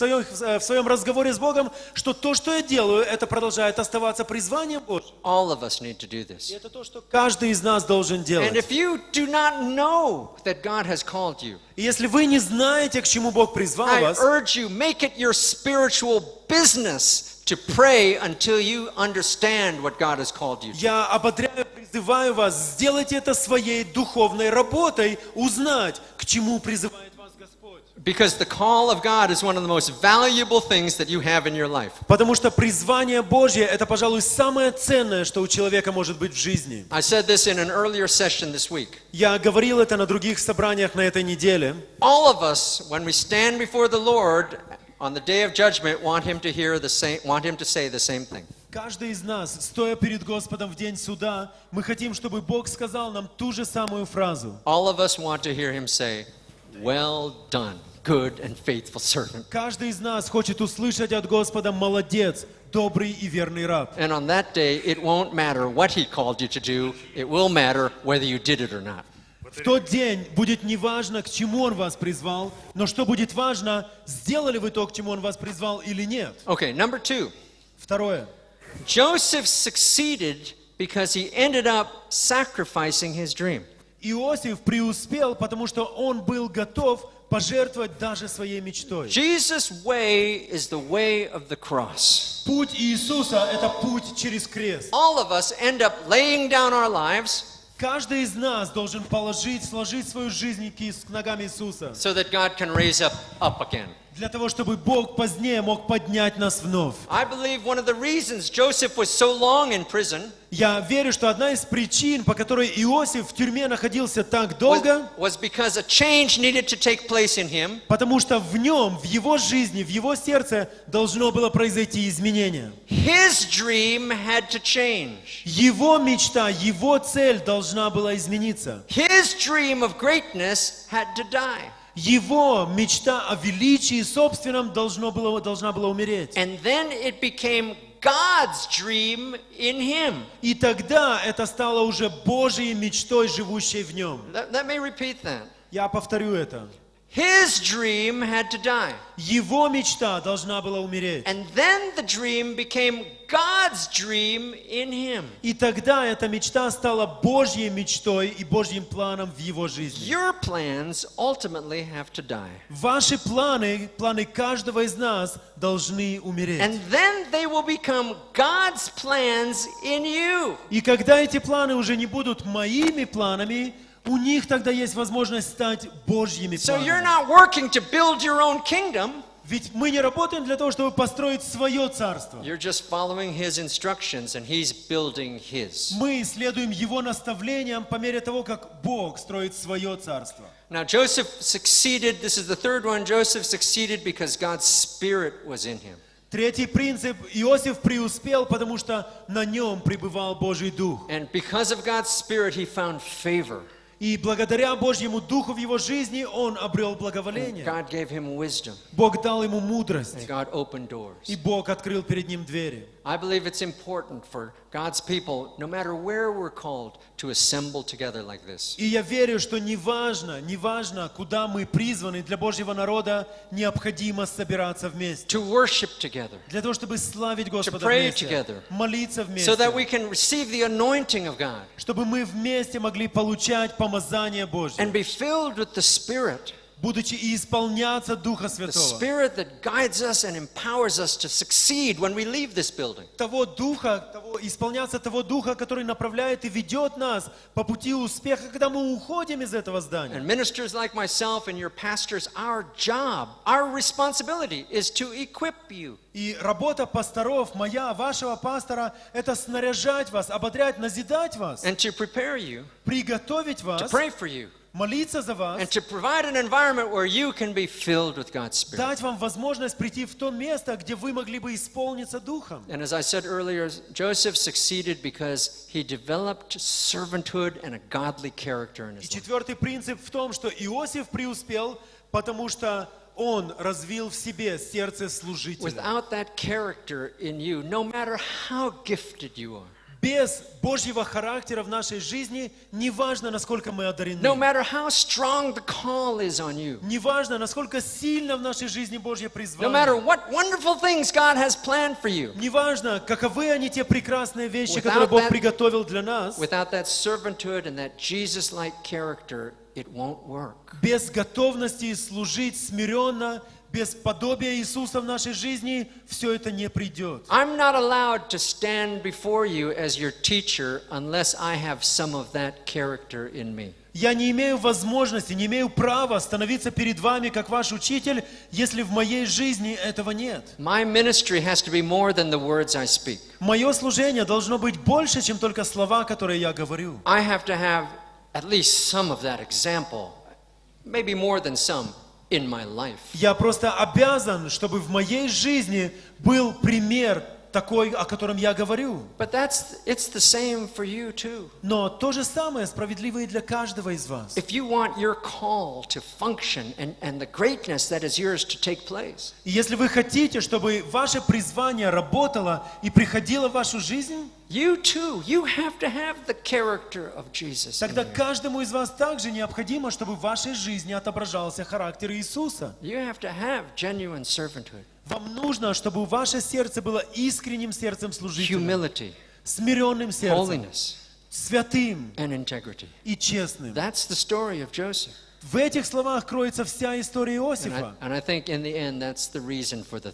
своем разговоре с Богом, что то, что я делаю, это продолжает оставаться призванием Божьим. All of us need to do И this. это то, что каждый из нас должен And делать. if you do not know that God has called you, И если вы не знаете, к чему Бог призвал I вас, urge you, make it your spiritual business to pray until you understand what God has called you to. я ободряю, призываю вас, сделайте это своей духовной работой, узнать, к чему призывает вас Господь. Because the call of God is one of the most valuable things that you have in your life. Потому что призвание Божье – это, пожалуй, самое ценное, что у человека может быть в жизни. I said this in an earlier session this week. Я говорил это на других собраниях на этой неделе. All of us, when we stand before the Lord on the day of judgment, want Him to say the same thing. Каждый из нас, стоя перед Господом в день суда, мы хотим, чтобы Бог сказал нам ту же самую фразу. All of us want to hear Him say, "Well done, good and faithful servant." Каждый из нас хочет услышать от Господа «Молодец, добрый и верный раб». And on that day, it won't matter what He called you to do. It will matter whether you did it or not. В тот день будет неважно, к чему Он вас призвал, но что будет важно, сделали вы то, к чему Он вас призвал или нет. Okay, number 2. Второе. Joseph succeeded because he ended up sacrificing his dream. Иосиф преуспел, потому что он был готов пожертвовать даже своей мечтой. Jesus' way is the way of the cross. Путь Иисуса – это путь через крест. All of us end up laying down our lives Каждый из нас должен сложить свою жизнь к ногам Иисуса, so that God can raise up again. для того, чтобы Бог позднее мог поднять нас вновь. I believe one of the reasons Joseph was so long in prison Я верю, что одна из причин, по которой Иосиф в тюрьме находился так долго, was because a change needed to take place in him. потому что в нем, в его жизни, в его сердце должно было произойти изменение. His dream had to change. Его мечта, его цель должна была измениться. His dream of greatness had to die. Его мечта о величии собственном должна была умереть. And then it became God's dream in him. И тогда это стало уже Божьей мечтой, живущей в нем. Let me repeat that. Я повторю это. His dream had to die. Его мечта должна была умереть. And then the dream became God's dream in him. И тогда эта мечта стала Божьей мечтой и Божьим планом в его жизни. Your plans ultimately have to die. Ваши планы каждого из нас должны умереть. And then they will become God's plans in you. И когда эти планы уже не будут моими планами, у них тогда есть возможность стать Божьими So you're планами. not working to build your own kingdom. Ведь мы не работаем для того, чтобы построить свое царство. You're just following his instructions and he's building his. Мы следуем его наставлениям по мере того, как Бог строит свое царство. Now Joseph succeeded, this is the third one, Joseph succeeded because God's Spirit was in him. Третий принцип. Иосиф преуспел, потому что на нем пребывал Божий Дух. And because of God's Spirit, he found favor. И благодаря Божьему Духу в его жизни он обрел благоволение. God gave him wisdom. Бог дал ему мудрость. And God opened doors. И Бог открыл перед ним двери. I believe it's important for God's people, no matter where we're called, to assemble together like this. И я верю, что неважно, куда мы призваны, для Божьего народа необходимо собираться вместе. To worship together. Для того, чтобы славить Господа pray вместе, together. молиться So that we вместе, can receive the anointing of God чтобы мы вместе могли получать помазание Божье, and be filled with the Spirit. будучи и исполняться Духа The Святого. Spirit that guides us and empowers us to succeed when we leave this building. Исполняться того Духа, который направляет и ведет нас по пути успеха, когда мы уходим из этого здания. And ministers like myself and your pastors, our job, our responsibility is to equip you. И работа пасторов, моя, вашего пастора, это снаряжать вас, ободрять, назидать вас, And to prepare you, приготовить to вас, pray for you, молиться за вас, and to provide an environment where you can be filled with God's Spirit. дать вам возможность прийти в то место, где вы могли бы исполниться Духом. And as I said earlier, Joseph succeeded because he developed servanthood and a godly character in И his life. четвертый принцип в том, что Иосиф преуспел, потому что он развил в себе сердце служителя. Without that character in you, no matter how gifted you are, Без Божьего характера в нашей жизни, неважно, насколько мы одарены, no matter how strong the call is on you, неважно, насколько сильно в нашей жизни Божье no matter призвание, what wonderful things God has planned for you, неважно, каковы они те прекрасные вещи, Without которые Бог that- приготовил для нас, without that servanthood and that Jesus-like character, it won't work. без готовности служить смиренно, без подобия Иисуса в нашей жизни, все это не придет. I'm not allowed to stand before you as your teacher unless I have some of that character in me. Я не имею возможности, не имею права становиться перед вами, как ваш учитель, если в моей жизни этого нет. My ministry has to be more than the words I speak. Мое служение должно быть больше, чем только слова, которые я говорю. I have to have at least some of that example, maybe more than some, in my life. Я просто обязан, чтобы в моей жизни был пример такой, о котором я говорю. But it's the same for you too. Но то же самое справедливо и для каждого из вас. If you want your call to function and the greatness that is yours to take place, И если вы хотите, чтобы ваше призвание работало и приходило в вашу жизнь, you too, you have to have the character of Jesus. in тогда you. каждому из вас также необходимо, чтобы в вашей жизни отображался характер Иисуса. You have to have genuine servanthood, Вам нужно, чтобы ваше сердце было искренним сердцем служителя, humility, смиренным сердцем, holiness, святым and integrity. и честным. That's the story of Joseph. В этих словах кроется вся история And Иосифа. I think in the end, that's the reason for the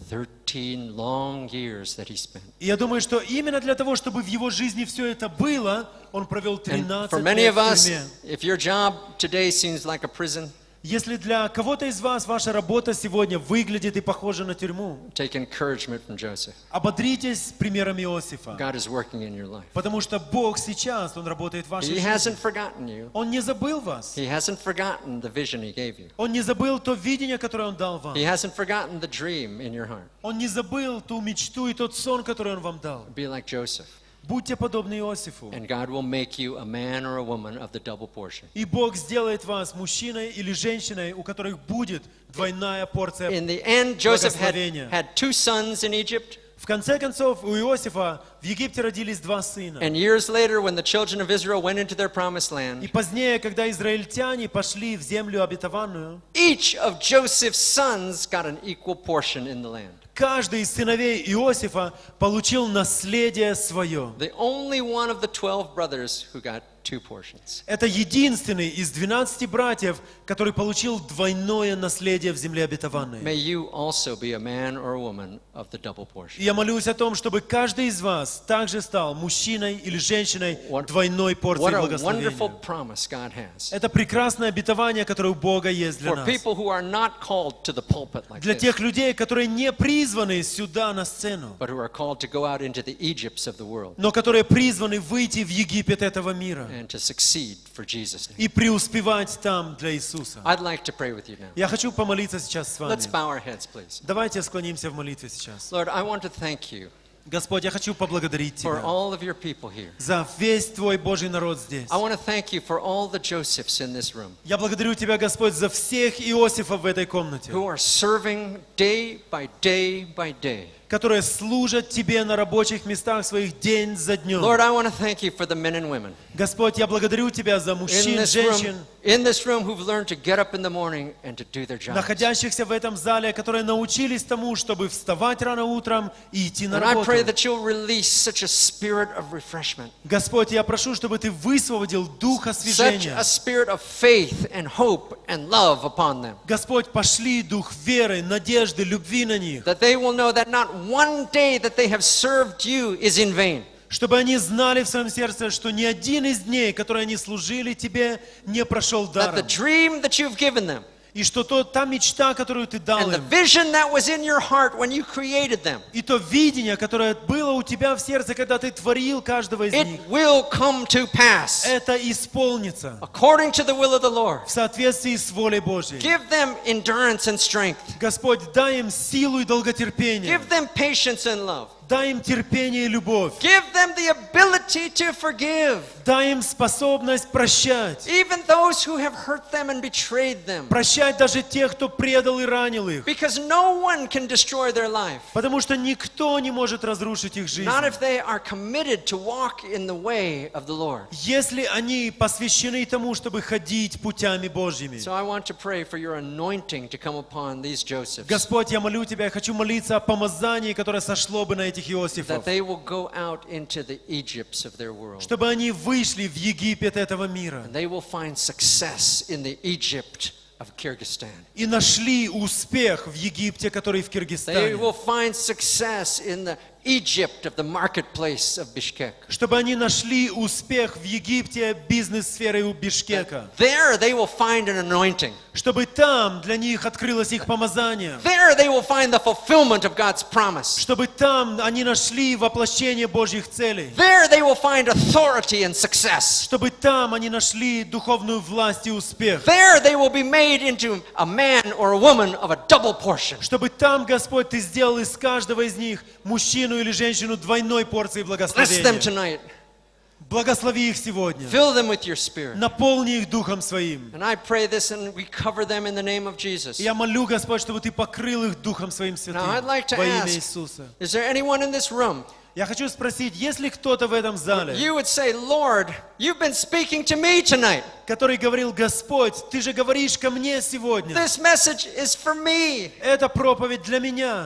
13 long years that he spent. И я думаю, что именно для того, чтобы в его жизни все это было, он провел And 13 for many лет of в us, тюрьме. if your job today seems like a prison, Если для кого-то из вас ваша работа сегодня выглядит и похожа на тюрьму, take encouragement from Joseph. ободритесь примером Иосифа. God is working in your life. Потому что Бог сейчас, Он работает в вашей He жизни. hasn't forgotten you. Он не забыл вас. He hasn't forgotten the vision he gave you. Он не забыл то видение, которое Он дал вам. He hasn't forgotten the dream in your heart. Он не забыл ту мечту и тот сон, который Он вам дал. Be like Joseph, Будьте подобны Иосифу. and God will make you a man or a woman of the double portion. И Бог сделает вас мужчиной или женщиной, у которых будет двойная порция. In the end, Joseph Благословения. had 2 sons in Egypt, В конце концов, у Иосифа в Египте родились 2 сына. and years later, when the children of Israel went into their promised И land, позднее, когда израильтяне пошли в землю обетованную, each of Joseph's sons got an equal portion in the land. каждый из сыновей Иосифа получил наследие свое. The only one of the 12 brothers who got 2 portions. Это единственный из 12 братьев, который получил двойное наследие в земле обетованной. May you also be a man or a woman of the double portion. И я молюсь о том, чтобы каждый из вас также стал мужчиной или женщиной двойной порции What a wonderful благословения. promise God has Это прекрасное обетование, которое у Бога есть для for нас. people who are not called to the pulpit like Для this, тех людей, которые не призваны сюда на сцену, but who are called to go out into the Egypts of the world но которые призваны выйти в Египет этого мира and to succeed for Jesus' name. и преуспевать там для Иисуса. I'd like to pray with you now. Я хочу помолиться сейчас с вами. Let's bow our heads, please. Давайте склонимся в молитве сейчас. Lord, I want to thank you Господь, я хочу поблагодарить for Тебя all of your people here. за весь Твой Божий народ здесь. I want to thank you for all the Josephs in this room Я благодарю Тебя, Господь, за всех Иосифов в этой комнате, who are serving day by day by day. которые служат Тебе на рабочих местах своих день за днем. Lord, I want to thank you for the men and women Господь, я благодарю Тебя за мужчин, женщин, in this room who've learned to get up in the morning and to do their jobs. находящихся в этом зале, которые научились тому, чтобы вставать рано утром и идти на And I pray работу. that you'll release such a spirit of refreshment, Господь, я прошу, чтобы Ты высвободил дух such освежения. a spirit of faith and hope and love upon them, Господь, пошли дух веры, надежды, любви на них, that they will know that not one day that they have served you is in vain. чтобы они знали в своем сердце, что ни один из дней, которые они служили Тебе, не прошел That the даром. dream that you've given them И что та мечта, которую Ты дал and the им, vision that was in your heart when you created them, и то видение, которое было у Тебя в сердце, когда Ты творил каждого из них, it will come to pass это исполнится according to the will of the Lord. в соответствии с волей Божьей. Give them endurance and strength. Господь, дай им силу и долготерпение, Give them patience and love. дай им терпение и любовь, Give them the ability to forgive дай им способность прощать, even those who have hurt them and betrayed them. прощать даже тех, кто предал и ранил их, Because no one can destroy their life, потому что никто не может разрушить их жизнь, not if they are committed to walk in the way of the Lord. если они посвящены тому, чтобы ходить путями Божьими. So I want to pray for your anointing to come upon these Josephs, Господь, я молю Тебя, я хочу молиться о помазании, которое сошло бы на этих that Иосифов, they will go out into the Egypts of their world. чтобы они вышли в Египет этого мира And they will find success in the Egypt of Kyrgyzstan. и нашли успех в Египте, который в They Киргизстане, will find success in the Egypt of the marketplace of Bishkek. чтобы они нашли успех в Египте бизнес-сферы у Бишкека, There they will find an anointing. чтобы там для них открылось их помазание, There they will find the fulfillment of God's promise. чтобы там они нашли воплощение Божьих целей, There they will find authority and success. чтобы там они нашли духовную власть и успех, There they will be made into a man or a woman of a double portion. чтобы там, Господь, Ты сделал из каждого из них мужчину или женщину двойной порции Bless them благословения. tonight. Благослови их сегодня, Fill them with your spirit. наполни их Духом Своим. And I pray this and we cover them in the name of Jesus. И я молю, Господь, чтобы Ты покрыл их Духом Своим Святым Now, I'd like to во имя ask- Иисуса. Is there anyone in this room? Я хочу спросить, есть ли кто-то в этом зале, You would say, Lord, you've been speaking to me tonight. который говорил: Господь, Ты же говоришь ко мне сегодня. This message is for me. Эта проповедь для меня.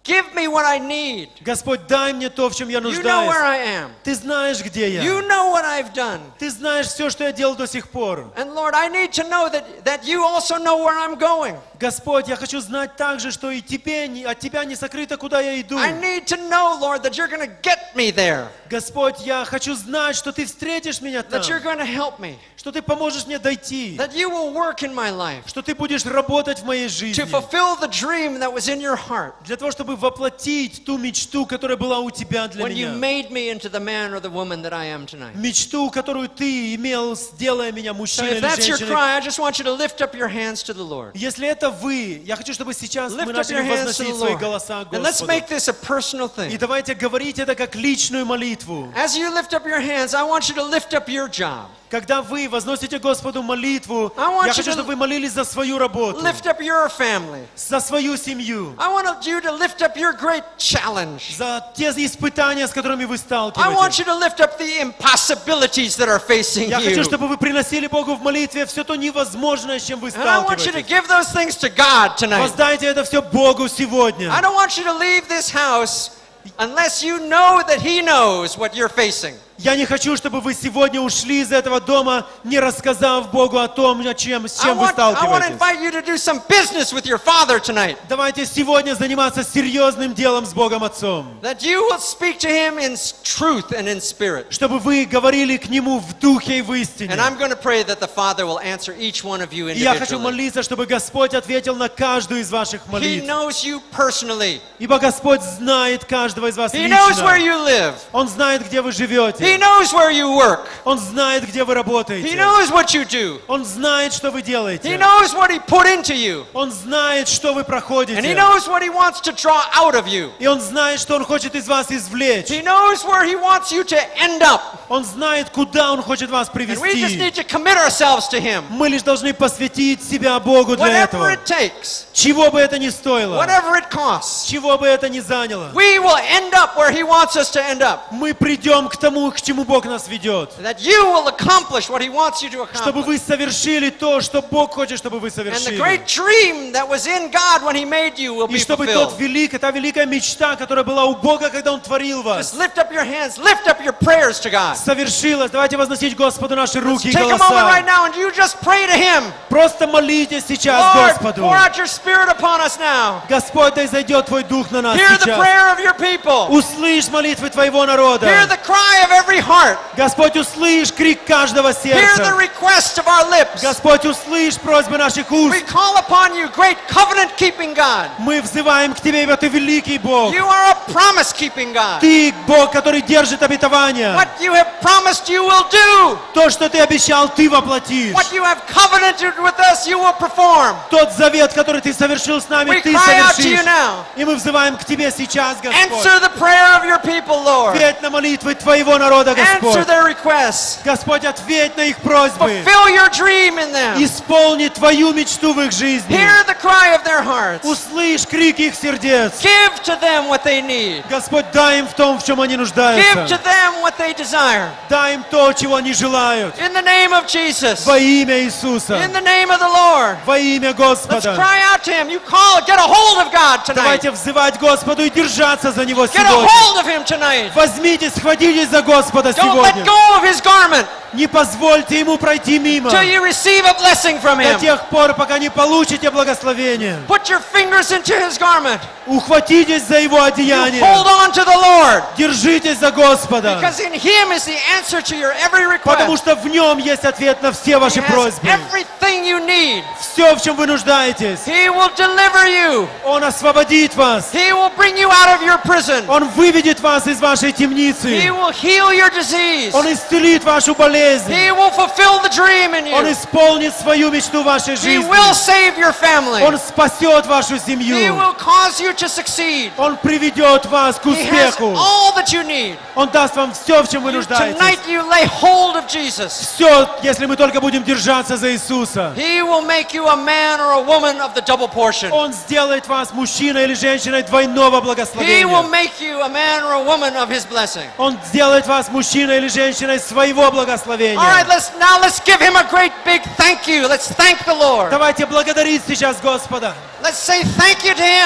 Give me what I need. Господь, дай мне то, в чем я You know where нуждаюсь. I am. Ты знаешь, где я. You know what I've done. Ты знаешь все, что я делал до сих пор. And Lord, I need to know that you also know where I'm going. Господь, я хочу знать также, что и от Тебя не сокрыто, куда я иду. I need to know, Lord, that you're going to get me there. Господь, я хочу знать, что Ты встретишь меня там, That you're going to help me. что Ты поможешь мне дойти, That you will work in my life что Ты будешь работать в моей жизни, to fulfill the dream that was in your heart для того, чтобы воплотить ту мечту, которая была у Тебя для when you меня. made me into the man or the woman that I am tonight. Мечту, которую Ты имел, делая меня So мужчиной if или that's your женщиной. cry, I just want you to lift up your hands to the Lord. Если это вы, я хочу, чтобы сейчас мы Lift up начали your hands to the возносить свои Lord. голоса к And let's Господу. make this a personal И thing. давайте говорить это как личную молитву. As you lift up your hands, I want you to lift up your job. Когда вы возносите Господу молитву, I want я you хочу, to чтобы вы молились за свою работу, Lift up your family. за свою семью, I want you to lift up your great challenge. за те испытания, с которыми вы I want сталкиваетесь. you to lift up the impossibilities that are facing Я хочу, you. чтобы вы приносили Богу в молитве все то невозможное, с чем вы And I want you to сталкиваетесь. give those things to God tonight. Воздайте это все Богу I сегодня. don't want you to leave this house unless you know that He knows what you're facing. Я не хочу, чтобы вы сегодня ушли из этого дома, не рассказав Богу о том, с чем вы I want to сталкиваетесь. invite you to do some business with your Father tonight. Давайте сегодня заниматься серьезным делом с Богом Отцом. That you will speak to Him in truth and in spirit. Чтобы вы говорили к Нему в духе и в истине. And I'm going to pray that the Father will answer each one of you И я хочу individually. молиться, чтобы Господь ответил на каждую из ваших He молитв. knows you personally. Ибо Господь знает каждого из вас He knows where лично. you live. Он знает, где вы He живете. knows where you work. Он знает, где вы He работаете. knows what you do. Он знает, что вы He делаете. knows what He put into you. Он знает, что вы And He проходите. knows what He wants to draw out of you. И Он знает, что Он хочет из вас извлечь. He knows where He wants you to end up. Он знает, куда Он хочет вас And we just привести. need to commit ourselves to Him. Мы лишь должны посвятить себя Богу для Whatever этого. it takes, Чего бы это ни стоило, whatever it costs, чего бы это ни заняло, we will end up where He wants us to end up. мы придем к тому, к чему Бог нас ведет. That you will accomplish what He wants you to Чтобы accomplish. вы совершили то, что Бог хочет, чтобы вы And the совершили. great dream that was in God when He made you will И be чтобы fulfilled. та великая мечта, которая была у Бога, когда Он творил вас, Just lift up your hands, lift up your prayers to God. совершилась. Давайте возносить Господу наши руки и Take a moment right голоса. now and you just pray to Him. Просто молитесь сейчас Lord, Господу. pour out your Spirit upon us now. Господь, да изойдет Твой Дух на нас Hear the сейчас. prayer of your people. Услышь молитвы Твоего Hear народа. the cry of every heart. Господь, услышь крик каждого Hear the сердца. request of our lips. Господь, услышь просьбы наших уст. We call upon you, great covenant-keeping God. Мы взываем к Тебе, ибо Ты великий Бог. You are a promise-keeping God. Ты Бог, который держит обетования. What you have promised you will do. То, что Ты обещал, Ты воплотишь. What you have covenanted with us, you will perform. Тот завет, который Ты совершил с нами, We Ты cry out to you совершишь. now. И мы взываем к Тебе сейчас, Господь. Answer the prayer of your people, Lord. Ответь на молитвы Твоего народа, Answer Господь. their requests. Господь, ответь на их просьбы. Fulfill your dream in them. Исполни Твою мечту в их жизни. Hear the cry of their hearts. Услышь крик их сердец. Give to them what they need. Господь, дай им в том, в чем они Give to нуждаются. them what they desire. Дай им то, чего они желают. In the name of Jesus. Во имя Иисуса. In the name of the Lord. Во имя Let's Господа. cry out to Him. You call, get a hold of God tonight. Давайте взывать Господу и держаться за Него Get a сегодня. hold of Him tonight. Возьмите, схватитесь за Господа Don't let сегодня. go of His garment Не позвольте Ему пройти мимо till you receive a blessing from до Him. тех пор, пока не получите благословение. Put your fingers into His garment. Ухватитесь за Его You одеяние. hold on to the Lord. Держитесь за Господа. Because in Him is the answer to your every Потому request. что в Нем есть ответ на все He ваши has просьбы. everything you need. Все, в чем вы нуждаетесь. He will deliver you. Он освободит вас. He will bring you out of your prison. Он выведет вас из вашей He темницы. will heal your disease. Он исцелит вашу болезнь. He will fulfill the dream in Он you. исполнит свою мечту в вашей He жизни. will save your family. Он спасет вашу He семью. will cause you to succeed. Он приведет вас к He has успеху. all that you need. Он даст вам все, в чем вы You- нуждаетесь. Tonight you lay hold of Jesus. Все, если мы только будем держаться за Иисуса. He will make you a man or a woman of the double portion. Он сделает вас мужчиной или женщиной двойного He will благословения. make you a man or a woman of His blessing. Он сделает вас мужчиной или женщиной своего All right, благословения. let's give Him a great big thank you. Let's thank the Lord. Давайте благодарить сейчас Господа. Let's say thank you to Him.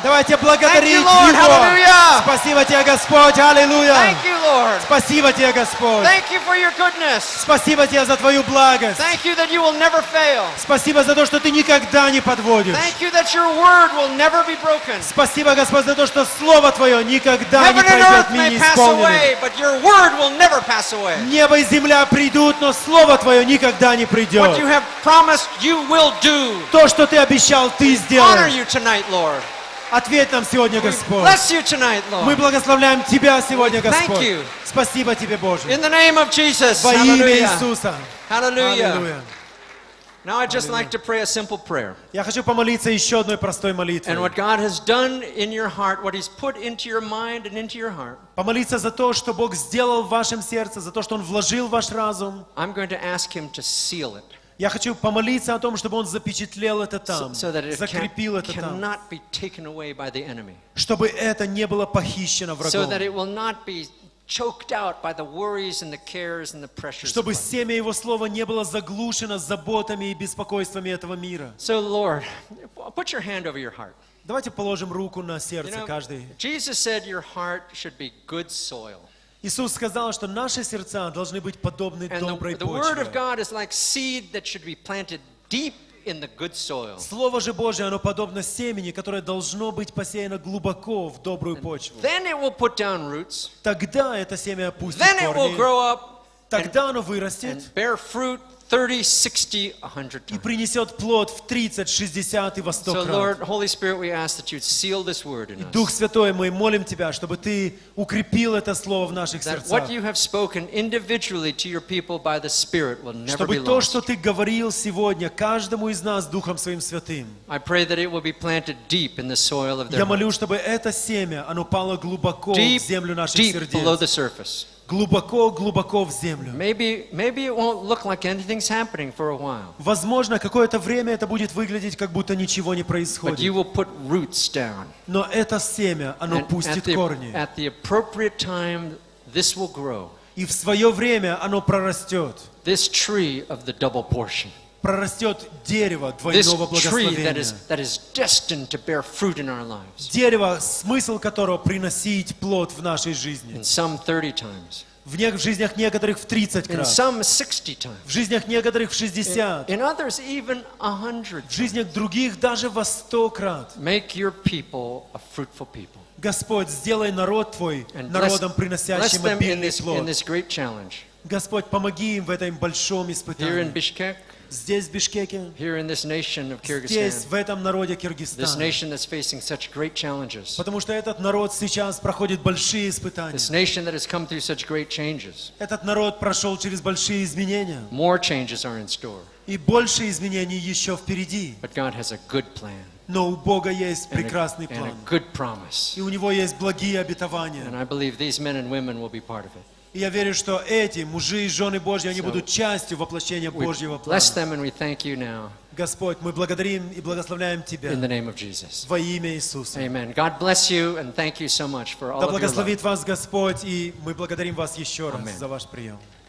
Давайте Thank благодарить you, Lord. Его. Hallelujah. Спасибо тебе, Господь. Аллилуйя. Thank you, Lord. Спасибо тебе, Господь. Thank you for your goodness. Спасибо тебе за твою благость. Thank you that you will never fail. Спасибо за то, что ты никогда не подводишь. Thank you that your word will never be broken. Спасибо, Господь, за то, что Слово Твое никогда не Heaven and пройдет earth мимо may pass неисполненным. away, but your word will never pass away. Небо и земля придут, но Слово Твое никогда не What you придет. have promised, you will do. То, что Ты обещал, Ты Honor сделаешь. you tonight, Lord. Ответь нам сегодня, We Господь. bless you tonight, Мы Lord. благословляем Тебя сегодня, Thank Господь. you. Спасибо Тебе, Боже. In the name of Jesus. Во имя Hallelujah. Иисуса. Hallelujah. Аллилуйя. Now I'd just like to pray a simple prayer. Я хочу помолиться еще одной простой And молитвой. what God has done in your heart, what He's put into your mind and into your heart, Помолиться за то, что Бог сделал в вашем сердце, за то, что Он вложил в ваш разум. I'm going to ask Him to seal it Я хочу помолиться о том, чтобы Он запечатлел это там, so that it закрепил это там, cannot be taken away by the enemy. чтобы это не было похищено So врагом, that it will not be choked out by the worries and the cares and the pressures of чтобы life. семя Его Слова не было заглушено заботами и беспокойствами этого мира. So Lord, put your hand over your heart. Давайте положим руку на You сердце know, каждый. Jesus said your heart should be good soil. Иисус сказал, что наши сердца должны быть подобны And доброй the Word of почве. God is like seed that should be planted deep in the good soil. Слово же Божье, оно подобно семени, которое должно быть посеяно глубоко в добрую почву. Then it will put down roots. Тогда это семя опустит Then it will корни, grow up тогда оно вырастет and bear fruit 30, 60, 100 и times. принесет плод в 30, 60 и во 100 So крат. Lord, Holy Spirit, we ask that you'd seal this word in Дух us. Святой, мы молим Тебя, чтобы Ты укрепил это Слово в наших That сердцах. what you have spoken individually to your people by the Spirit will never Чтобы be то, lost. что Ты говорил сегодня каждому из нас Духом Своим Святым, I pray that it will be planted deep in the soil of their я heart. молю, чтобы это семя, оно пало глубоко в Deep, землю наших deep below the сердец. surface. Глубоко, глубоко в землю. Maybe it won't look like anything's happening for a while, Возможно, какое-то время это будет выглядеть, как будто ничего не but you происходит. will put roots down. Но это семя, оно And пустит корни. at the appropriate time, this will grow. И в свое время оно прорастет. This tree of the double portion. Прорастет дерево This двойного tree that благословения. is destined to bear fruit in our lives. Дерево, смысл которого приносить плод в нашей жизни. In some 30 times. В жизнях некоторых в 30 In крат. some 60 times. В жизнях некоторых в 60. In others, even 100. В жизнях других даже во 100 крат. Make your people a fruitful people. Господь, сделай народ Твой And народом, bless приносящим them in обильный this плод. great challenge. Господь, помоги им в этом большом Here in испытании. Bishkek, Здесь, в Бишкеке, here in this nation of здесь, Kyrgyzstan, в этом народе this Киргизстана. nation that's facing such great challenges, Потому что этот народ сейчас проходит большие испытания. this nation that has come through such great changes. Этот народ прошел через большие изменения. More changes are in store, И больше изменений еще впереди. but God has a good plan Но у Бога есть and прекрасный a план. good promise. И у Него есть благие обетования. And I believe these men and women will be part of it. И я верю, что эти мужи и жены Божьи, они So, будут частью воплощения We Божьего bless плана. them and we thank you now Господь, мы благодарим и благословляем in Тебя the name of Jesus. во имя Иисуса. Amen. God bless you and thank you so much for all Да of your love. благословит вас Господь, и мы благодарим вас еще раз Аминь. за ваш прием.